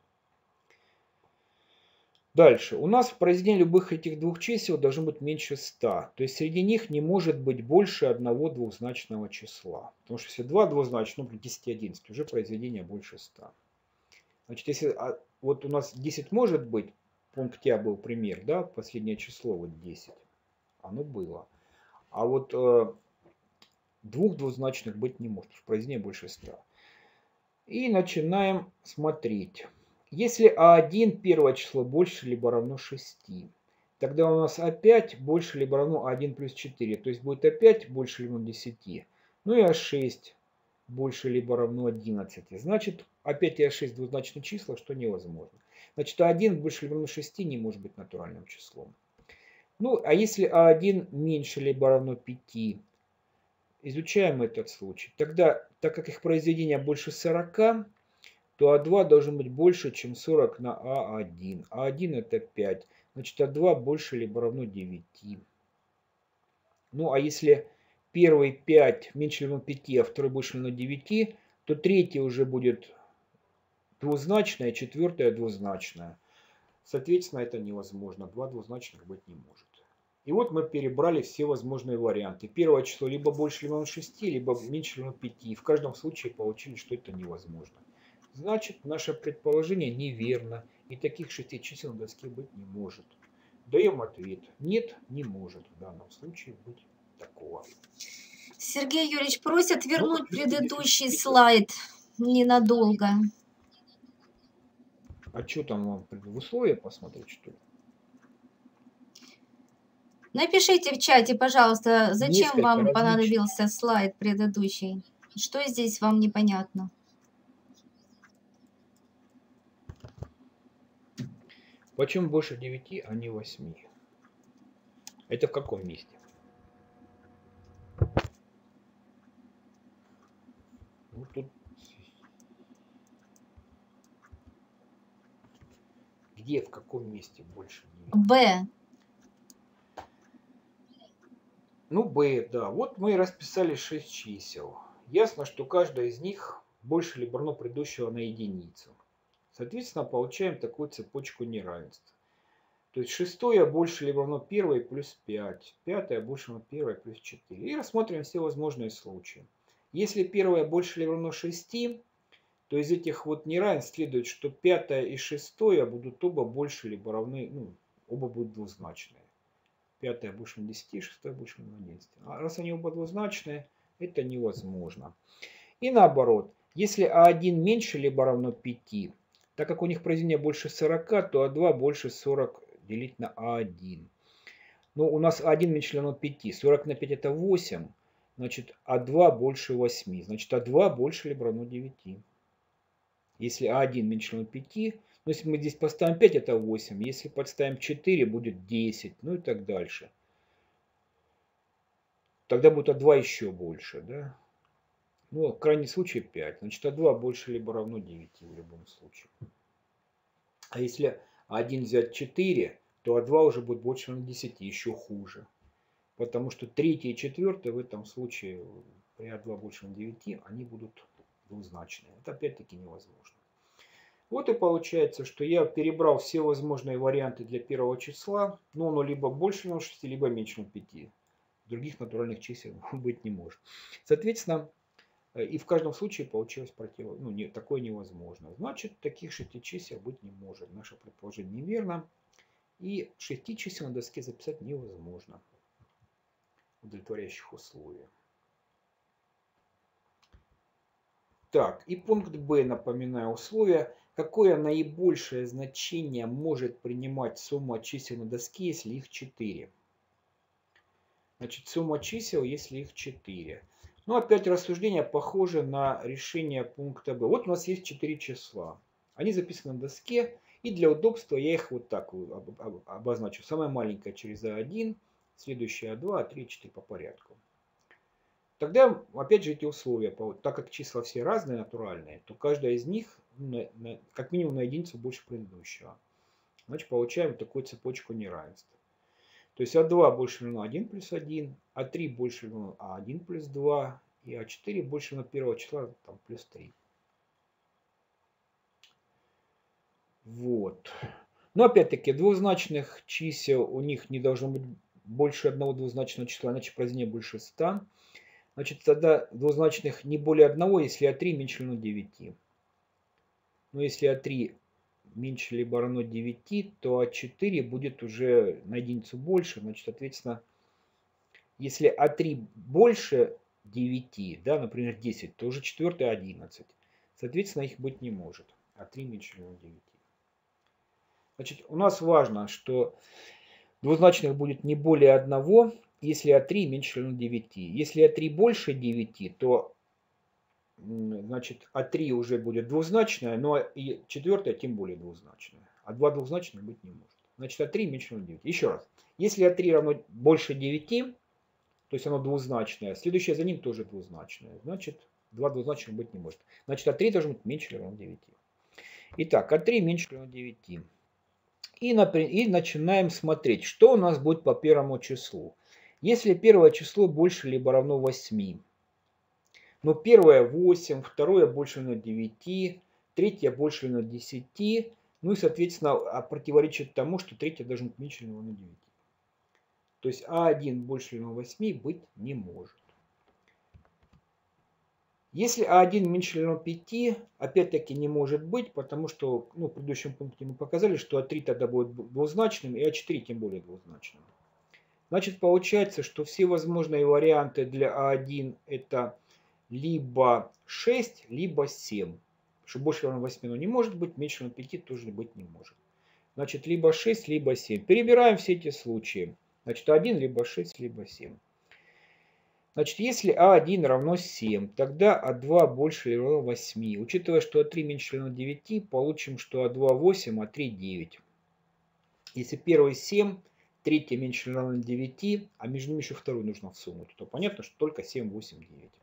Дальше. У нас в произведении любых этих двух чисел должно быть меньше ста. То есть среди них не может быть больше одного двузначного числа. Потому что если два двузначных, ну, десять и одиннадцать, уже произведение больше ста. Значит, если вот у нас десять может быть, в пункте А был пример, да, последнее число вот десять, оно было. А вот э, двух двузначных быть не может, потому что произведение больше ста. И начинаем смотреть. Если а один первое число больше либо равно шести, тогда у нас а пять больше либо равно а один плюс четыре, то есть будет а пять больше либо равно десяти. Ну и а шесть больше либо равно одиннадцати. Значит, а пять и а шесть двузначные числа, что невозможно. Значит, а один больше либо равно шести не может быть натуральным числом. Ну, а если а один меньше либо равно пяти, изучаем этот случай. Тогда, так как их произведение больше сорока, то а два должен быть больше, чем сорок на а один. а один это пять. Значит, а два больше либо равно девяти. Ну, а если первый пять меньше либо равно пяти, а второй больше либо равно девяти, то третий уже будет двузначное, четвертое двузначное. Соответственно, это невозможно. Два двузначных быть не может. И вот мы перебрали все возможные варианты. Первое число либо больше либо равно шести, либо меньше либо равно пяти. В каждом случае получили, что это невозможно. Значит, наше предположение неверно, и таких шести чисел на доске быть не может. Даем ответ. Нет, не может в данном случае быть такого. Сергей Юрьевич просит вернуть Ну, предыдущий слайд ненадолго. А что там вам в условия посмотреть, что ли? Напишите в чате, пожалуйста, зачем Несколько вам различных. понадобился слайд предыдущий? Что здесь вам непонятно? Почему больше девяти, а не восьми? Это в каком месте? Ну, тут... Где, в каком месте больше девяти? Б. Ну, Б, да. Вот мы и расписали шесть чисел. Ясно, что каждая из них больше либо равно предыдущего на единицу. Соответственно, получаем такую цепочку неравенств. То есть шестое больше либо равно первое плюс пять. Пятое больше равно первое плюс четыре. И рассмотрим все возможные случаи. Если первое больше либо равно шести, то из этих вот неравенств следует, что пятое и шестое будут оба больше либо равны, ну, оба будут двузначные. Пятое больше равно десяти, шестое больше равно одиннадцати. А раз они оба двузначные, это невозможно. И наоборот, если а один меньше либо равно пяти, так как у них произведение больше сорока, то а два больше сорок делить на а один. Ну, у нас а один меньше равно пяти. сорок на пять это восемь. Значит, а два больше восьми. Значит, а два больше либо равно девяти. Если а один меньше равно пяти, ну, если мы здесь поставим пять, это восемь. Если подставим четыре, будет десять. Ну и так дальше. Тогда будет а два еще больше, да? Ну, в крайнем случае пять. Значит, а два больше либо равно девяти в любом случае. А если а один взять четыре, то а два уже будет больше равно десяти, еще хуже. Потому что третье и четвертое в этом случае при а два больше равно девяти, они будут двузначные. Это опять-таки невозможно. Вот и получается, что я перебрал все возможные варианты для первого числа, но оно либо больше равно шести, либо меньше равно пяти. Других натуральных чисел быть не может. Соответственно, и в каждом случае получилось против... ну, не, такое невозможно. Значит, таких шести чисел быть не может. Наше предположение неверно. И шести чисел на доске записать невозможно. Удовлетворяющих условий. Так, и пункт Б, напоминаю, условия. Какое наибольшее значение может принимать сумма чисел на доске, если их четыре? Значит, сумма чисел, если их четыре. Ну, опять рассуждение похоже на решение пункта Б. Вот у нас есть четыре числа. Они записаны на доске. И для удобства я их вот так обозначу. Самое маленькое через а один, следующее а два, а три, четыре по порядку. Тогда, опять же, эти условия, так как числа все разные, натуральные, то каждая из них, как минимум на единицу больше предыдущего. Значит, получаем такую цепочку неравенств. То есть а два больше равно один плюс один, а три больше равно а один плюс два, и а четыре больше равно первого числа там, плюс три. Вот. Но опять-таки двузначных чисел у них не должно быть больше одного двузначного числа, иначе произведение больше ста. Значит, тогда двузначных не более одного, если а три меньше равно девяти. Но если а три меньше либо равно девяти, то а четыре будет уже на единицу больше. Значит, соответственно, если а три больше девяти, да, например, десять, то уже четвертый одиннадцать. Соответственно, их быть не может. а три меньше равно девяти. Значит, у нас важно, что двузначных будет не более одного, если а три меньше равно девяти. Если а три больше девяти, то значит а три уже будет двузначное, но и четвертое тем более двузначное. А два двузначных быть не может. Значит а три меньше равно девяти. Еще раз. Если а три равно больше девяти, то есть оно двузначное, следующее за ним тоже двузначное. Значит два двузначных быть не может. Значит а три должно быть меньше или равно девяти. Итак, а три меньше или равно девяти. И, и начинаем смотреть, что у нас будет по первому числу. Если первое число больше либо равно восьми, но первое восемь, второе больше равно девяти, третье больше равно десяти, ну и соответственно противоречит тому, что третье должно быть меньше или равно девяти. То есть а один больше или равно восьми быть не может. Если а один меньше или равно пяти, опять-таки не может быть, потому что ну, в предыдущем пункте мы показали, что а три тогда будет двузначным, и а четыре тем более двузначным. Значит, получается, что все возможные варианты для а один это либо шесть, либо семь. Что больше равно восьми не может быть, меньше равно пяти тоже быть не может. Значит, либо шесть, либо семь. Перебираем все эти случаи. Значит, один, либо шесть, либо семь. Значит, если а один равно семь, тогда а два больше или равно восьми. Учитывая, что а три меньше или равно девяти, получим, что а два восемь, а три девять. Если первый семь, третье меньше или равно девяти, а между ними еще вторую нужно всунуть, то понятно, что только семь, восемь, девять.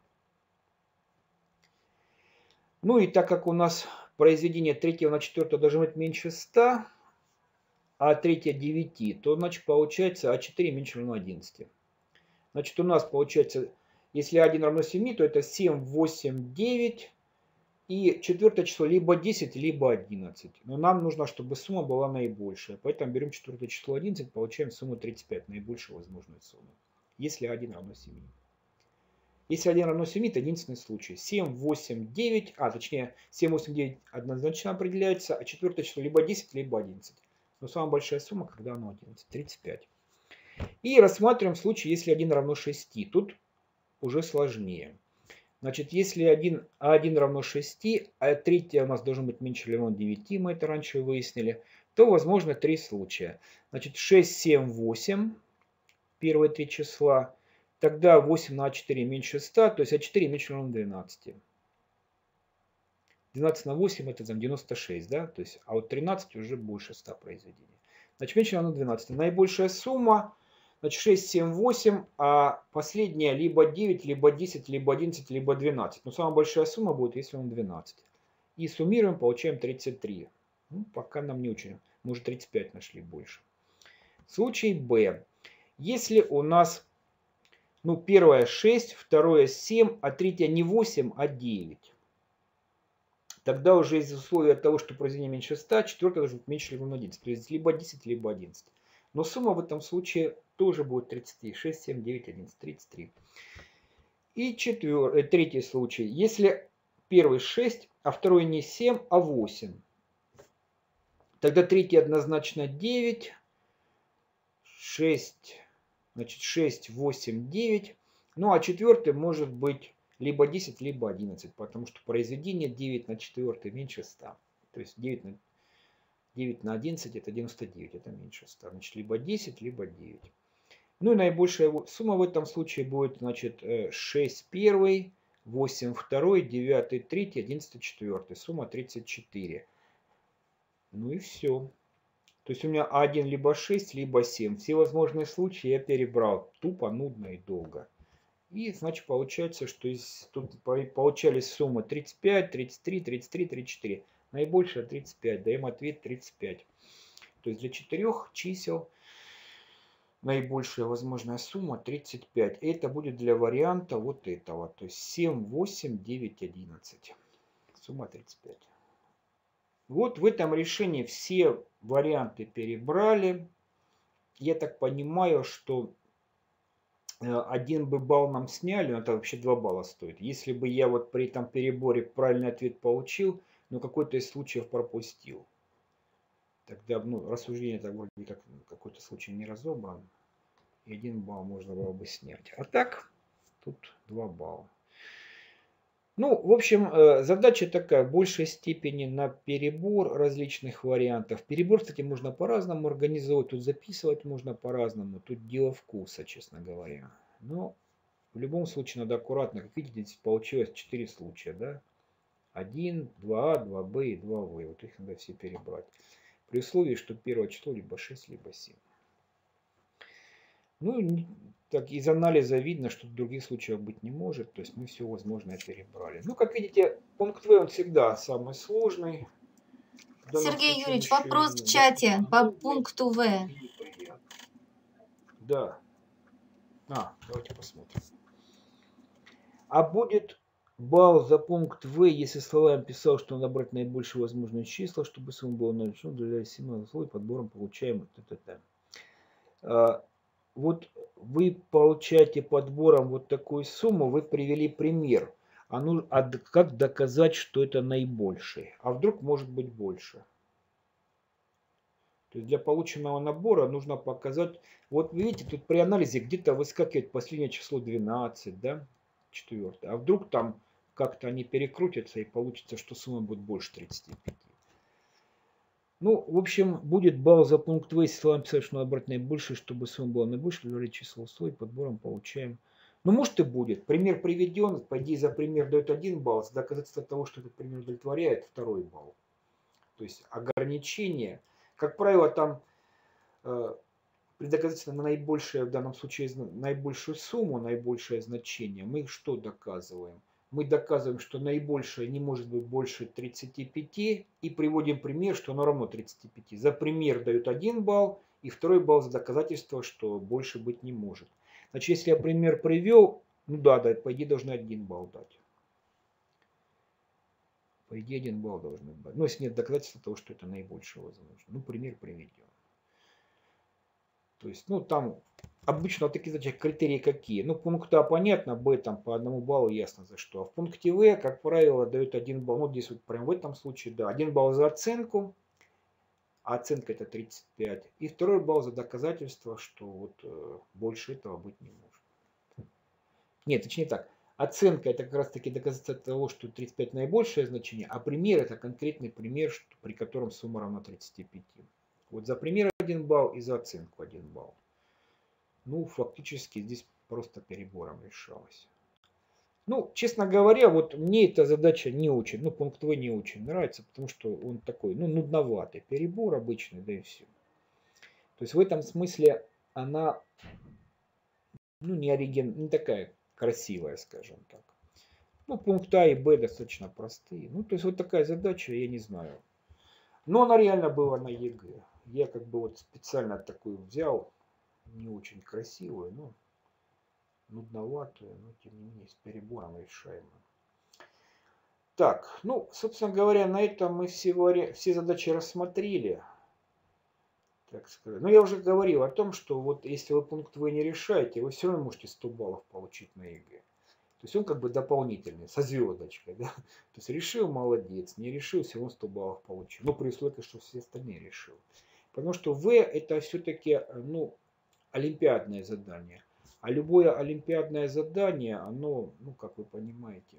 Ну и так как у нас произведение третьего на четвертое должно быть меньше ста, а третье девяти, то значит получается а четыре меньше или равно одиннадцати. Значит, у нас получается, если один равно семи, то это семь, восемь, девять. И четвертое число либо десять, либо одиннадцать. Но нам нужно, чтобы сумма была наибольшая. Поэтому берем четвертое число одиннадцать, получаем сумму тридцать пять, наибольшую возможную сумму. Если один равно семи. Если один равно семи, это единственный случай. семь, восемь, девять, а точнее семь, восемь, девять однозначно определяется, а четвертое число либо десять, либо одиннадцать. Но самая большая сумма, когда оно одиннадцать, тридцать пять. И рассматриваем случай, если один равно шести. Тут уже сложнее. Значит, если один, а один равно шести, а третье у нас должно быть меньше или равно девяти, мы это раньше выяснили, то возможно три случая. Значит, шесть, семь, восемь, первые три числа, тогда восемь на а четыре меньше ста, то есть а четыре меньше или равно двенадцати. двенадцать на восемь это там девяносто шесть, да, то есть, а вот тринадцать уже больше ста произведений. Значит, меньше или равно двенадцати. Наибольшая сумма. Значит, шесть, семь, восемь, а последняя либо девять, либо десять, либо одиннадцать, либо двенадцать. Но самая большая сумма будет, если он двенадцать. И суммируем, получаем тридцать три. Ну, пока нам не очень. Мы уже тридцать пять нашли больше. Случай Б. Если у нас, ну, первое шесть, второе семь, а третье не восемь, а девять. Тогда уже из условия того, что произведение меньше ста, четвертое должно быть меньше или равно одиннадцати. То есть либо десять, либо одиннадцать. Но сумма в этом случае тоже будет тридцать три. шесть, семь, девять, одиннадцать, тридцать три. И четвертый, третий случай. Если первый шесть, а второй не семь, а восемь. Тогда третий однозначно девять. шесть, значит шесть, восемь, девять. Ну а четвертый может быть либо десять, либо одиннадцать. Потому что произведение девять на четыре меньше ста. То есть девять на девять на одиннадцать это девяносто девять, это меньше ста. Значит, либо десять, либо девять. Ну и наибольшая сумма в этом случае будет, значит, шесть первый, восемь второй, девять третий, одиннадцать четвертый. Сумма тридцать четыре. Ну и все. То есть у меня один либо шесть, либо семь. Все возможные случаи я перебрал тупо, нудно и долго. И, значит, получается, что из, тут получались суммы тридцать пять, тридцать три, тридцать три, тридцать четыре. Наибольшая тридцать пять. Даем ответ тридцать пять. То То есть для четырех чисел наибольшая возможная сумма тридцать пять. Это будет для варианта вот этого. То есть семь, восемь, девять, одиннадцать. Сумма тридцать пять. Вот в этом решении все варианты перебрали. Я так понимаю, что один бы балл нам сняли, но это вообще два балла стоит. Если бы я вот при этом переборе правильный ответ получил, но какой-то из случаев пропустил. Тогда, ну, рассуждение так вроде как какой-то случай не разобран. И один балл можно было бы снять. А так, тут два балла. Ну, в общем, задача такая, в большей степени на перебор различных вариантов. Перебор, кстати, можно по-разному организовать, тут записывать можно по-разному. Тут дело вкуса, честно говоря. Но в любом случае надо аккуратно. Как видите, здесь получилось четыре случая, да? один, два а, два бэ и два вэ. Вот их надо все перебрать. При условии, что первое число либо шесть, либо семь. Ну, так из анализа видно, что других случаев быть не может. То есть мы все возможное перебрали. Ну, как видите, пункт вэ он всегда самый сложный. Сергей Юрьевич, вопрос в чате по пункту вэ. Да. А, давайте посмотрим. А будет балл за пункт вэ, если словарь писал, что надо брать наибольшее возможное число, чтобы сумма была ноль, для семи условий подбором получаем это. Вот вы получаете подбором вот такую сумму, вы привели пример. А, ну, а как доказать, что это наибольший? А вдруг может быть больше? То есть для полученного набора нужно показать, вот видите, тут при анализе где-то выскакивает последнее число двенадцать, да, четвёртое. А вдруг там как-то они перекрутятся и получится, что сумма будет больше тридцати пяти. Ну, в общем, будет балл за пункт вэ, если словам писать, что надо брать наибольшее, чтобы сумма была наибольшей, говорить число условий, подбором получаем. Ну, может и будет. Пример приведен, по идее за пример дает один балл, за доказательство того, что этот пример удовлетворяет, второй балл. То есть ограничение, как правило, там э, при доказательстве на наибольшее, в данном случае наибольшую сумму, наибольшее значение, мы что доказываем? Мы доказываем, что наибольшее не может быть больше тридцати пяти и приводим пример, что оно равно тридцати пяти. За пример дают один балл и второй балл за доказательство, что больше быть не может. Значит, если я пример привел, ну да, да, по идее должны один балл дать. По идее один балл должны дать. Но если нет доказательства того, что это наибольшее возможно. Ну, пример приведен. То есть, ну, там обычно такие задачи, критерии какие? Ну, пункт А понятно, Б там по одному баллу ясно за что. А в пункте В, как правило, дают один балл. Ну, здесь вот прям в этом случае, да, один балл за оценку. А оценка это тридцать пять. И второй балл за доказательство, что вот э, больше этого быть не может. Нет, точнее так. Оценка это как раз таки доказательство того, что тридцать пять наибольшее значение, а пример это конкретный пример, что, при котором сумма равна тридцати пяти. Вот за пример один балл и за оценку один балл. Ну, фактически здесь просто перебором решалось. Ну, честно говоря, вот мне эта задача не очень, ну, пункт вэ не очень нравится, потому что он такой, ну, нудноватый. Перебор обычный, да и все. То есть в этом смысле она, ну, не ориген, не такая красивая, скажем так. Ну, пункт А и Б достаточно простые. Ну, то есть вот такая задача, я не знаю. Но она реально была на ЕГЭ. Я как бы вот специально такую взял, не очень красивую, но нудноватую, но тем не менее с перебором решаемую. Так, ну, собственно говоря, на этом мы все, все задачи рассмотрели. Так сказать. Но я уже говорил о том, что вот если вы пункт вэ не решаете, вы все равно можете сто баллов получить на ЕГЭ. То есть он как бы дополнительный, со звездочкой. Да? То есть решил, молодец, не решил, все равно сто баллов получил. Но при условии, что все остальные решил. Потому что В это все-таки, ну, олимпиадное задание. А любое олимпиадное задание, оно, ну, как вы понимаете,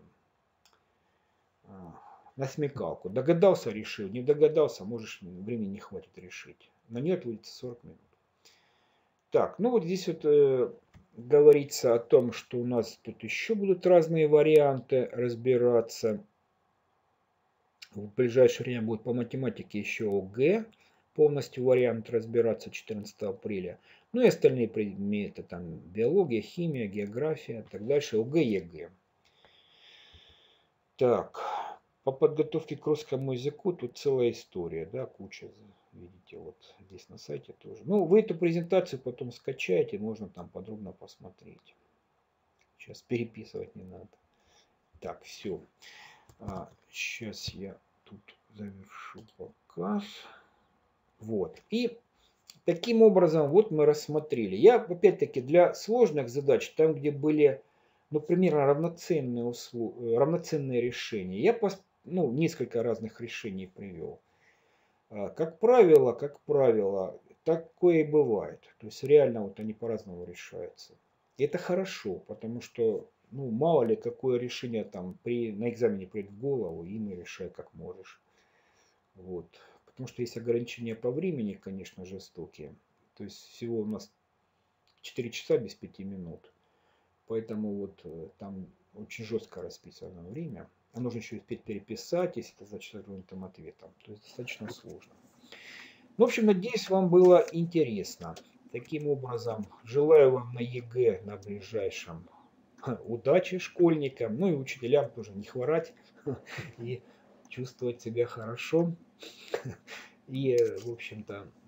на смекалку. Догадался, решил. Не догадался, можешь, времени не хватит решить. На нее отводится сорок минут. Так, ну вот здесь вот э, говорится о том, что у нас тут еще будут разные варианты разбираться. В ближайшее время будет по математике еще ОГЭ. Полностью вариант разбираться четырнадцатого апреля. Ну и остальные предметы, там биология, химия, география и так дальше, ОГЭ, ЕГЭ. Так, по подготовке к русскому языку тут целая история, да, куча. Видите, вот здесь на сайте тоже. Ну, вы эту презентацию потом скачаете, можно там подробно посмотреть. Сейчас переписывать не надо. Так, все. А, сейчас я тут завершу показ. Вот. И таким образом вот мы рассмотрели. Я, опять-таки, для сложных задач, там, где были, ну, примерно равноценные, услов... равноценные решения, я пос... ну, несколько разных решений привел. Как правило, как правило, такое и бывает. То есть реально вот они по-разному решаются. И это хорошо, потому что, ну, мало ли какое решение там при, на экзамене придет в голову, им и решай как можешь. Вот. Потому что есть ограничения по времени, конечно, жестокие. То есть всего у нас четыре часа без пяти минут. Поэтому вот там очень жестко расписано время. А нужно еще успеть переписать, если это зачитать каким-то ответом. То есть достаточно сложно. Ну, в общем, надеюсь, вам было интересно. Таким образом, желаю вам на ЕГЭ на ближайшем удачи школьникам, ну и учителям тоже не хворать и чувствовать себя хорошо. И, в общем-то,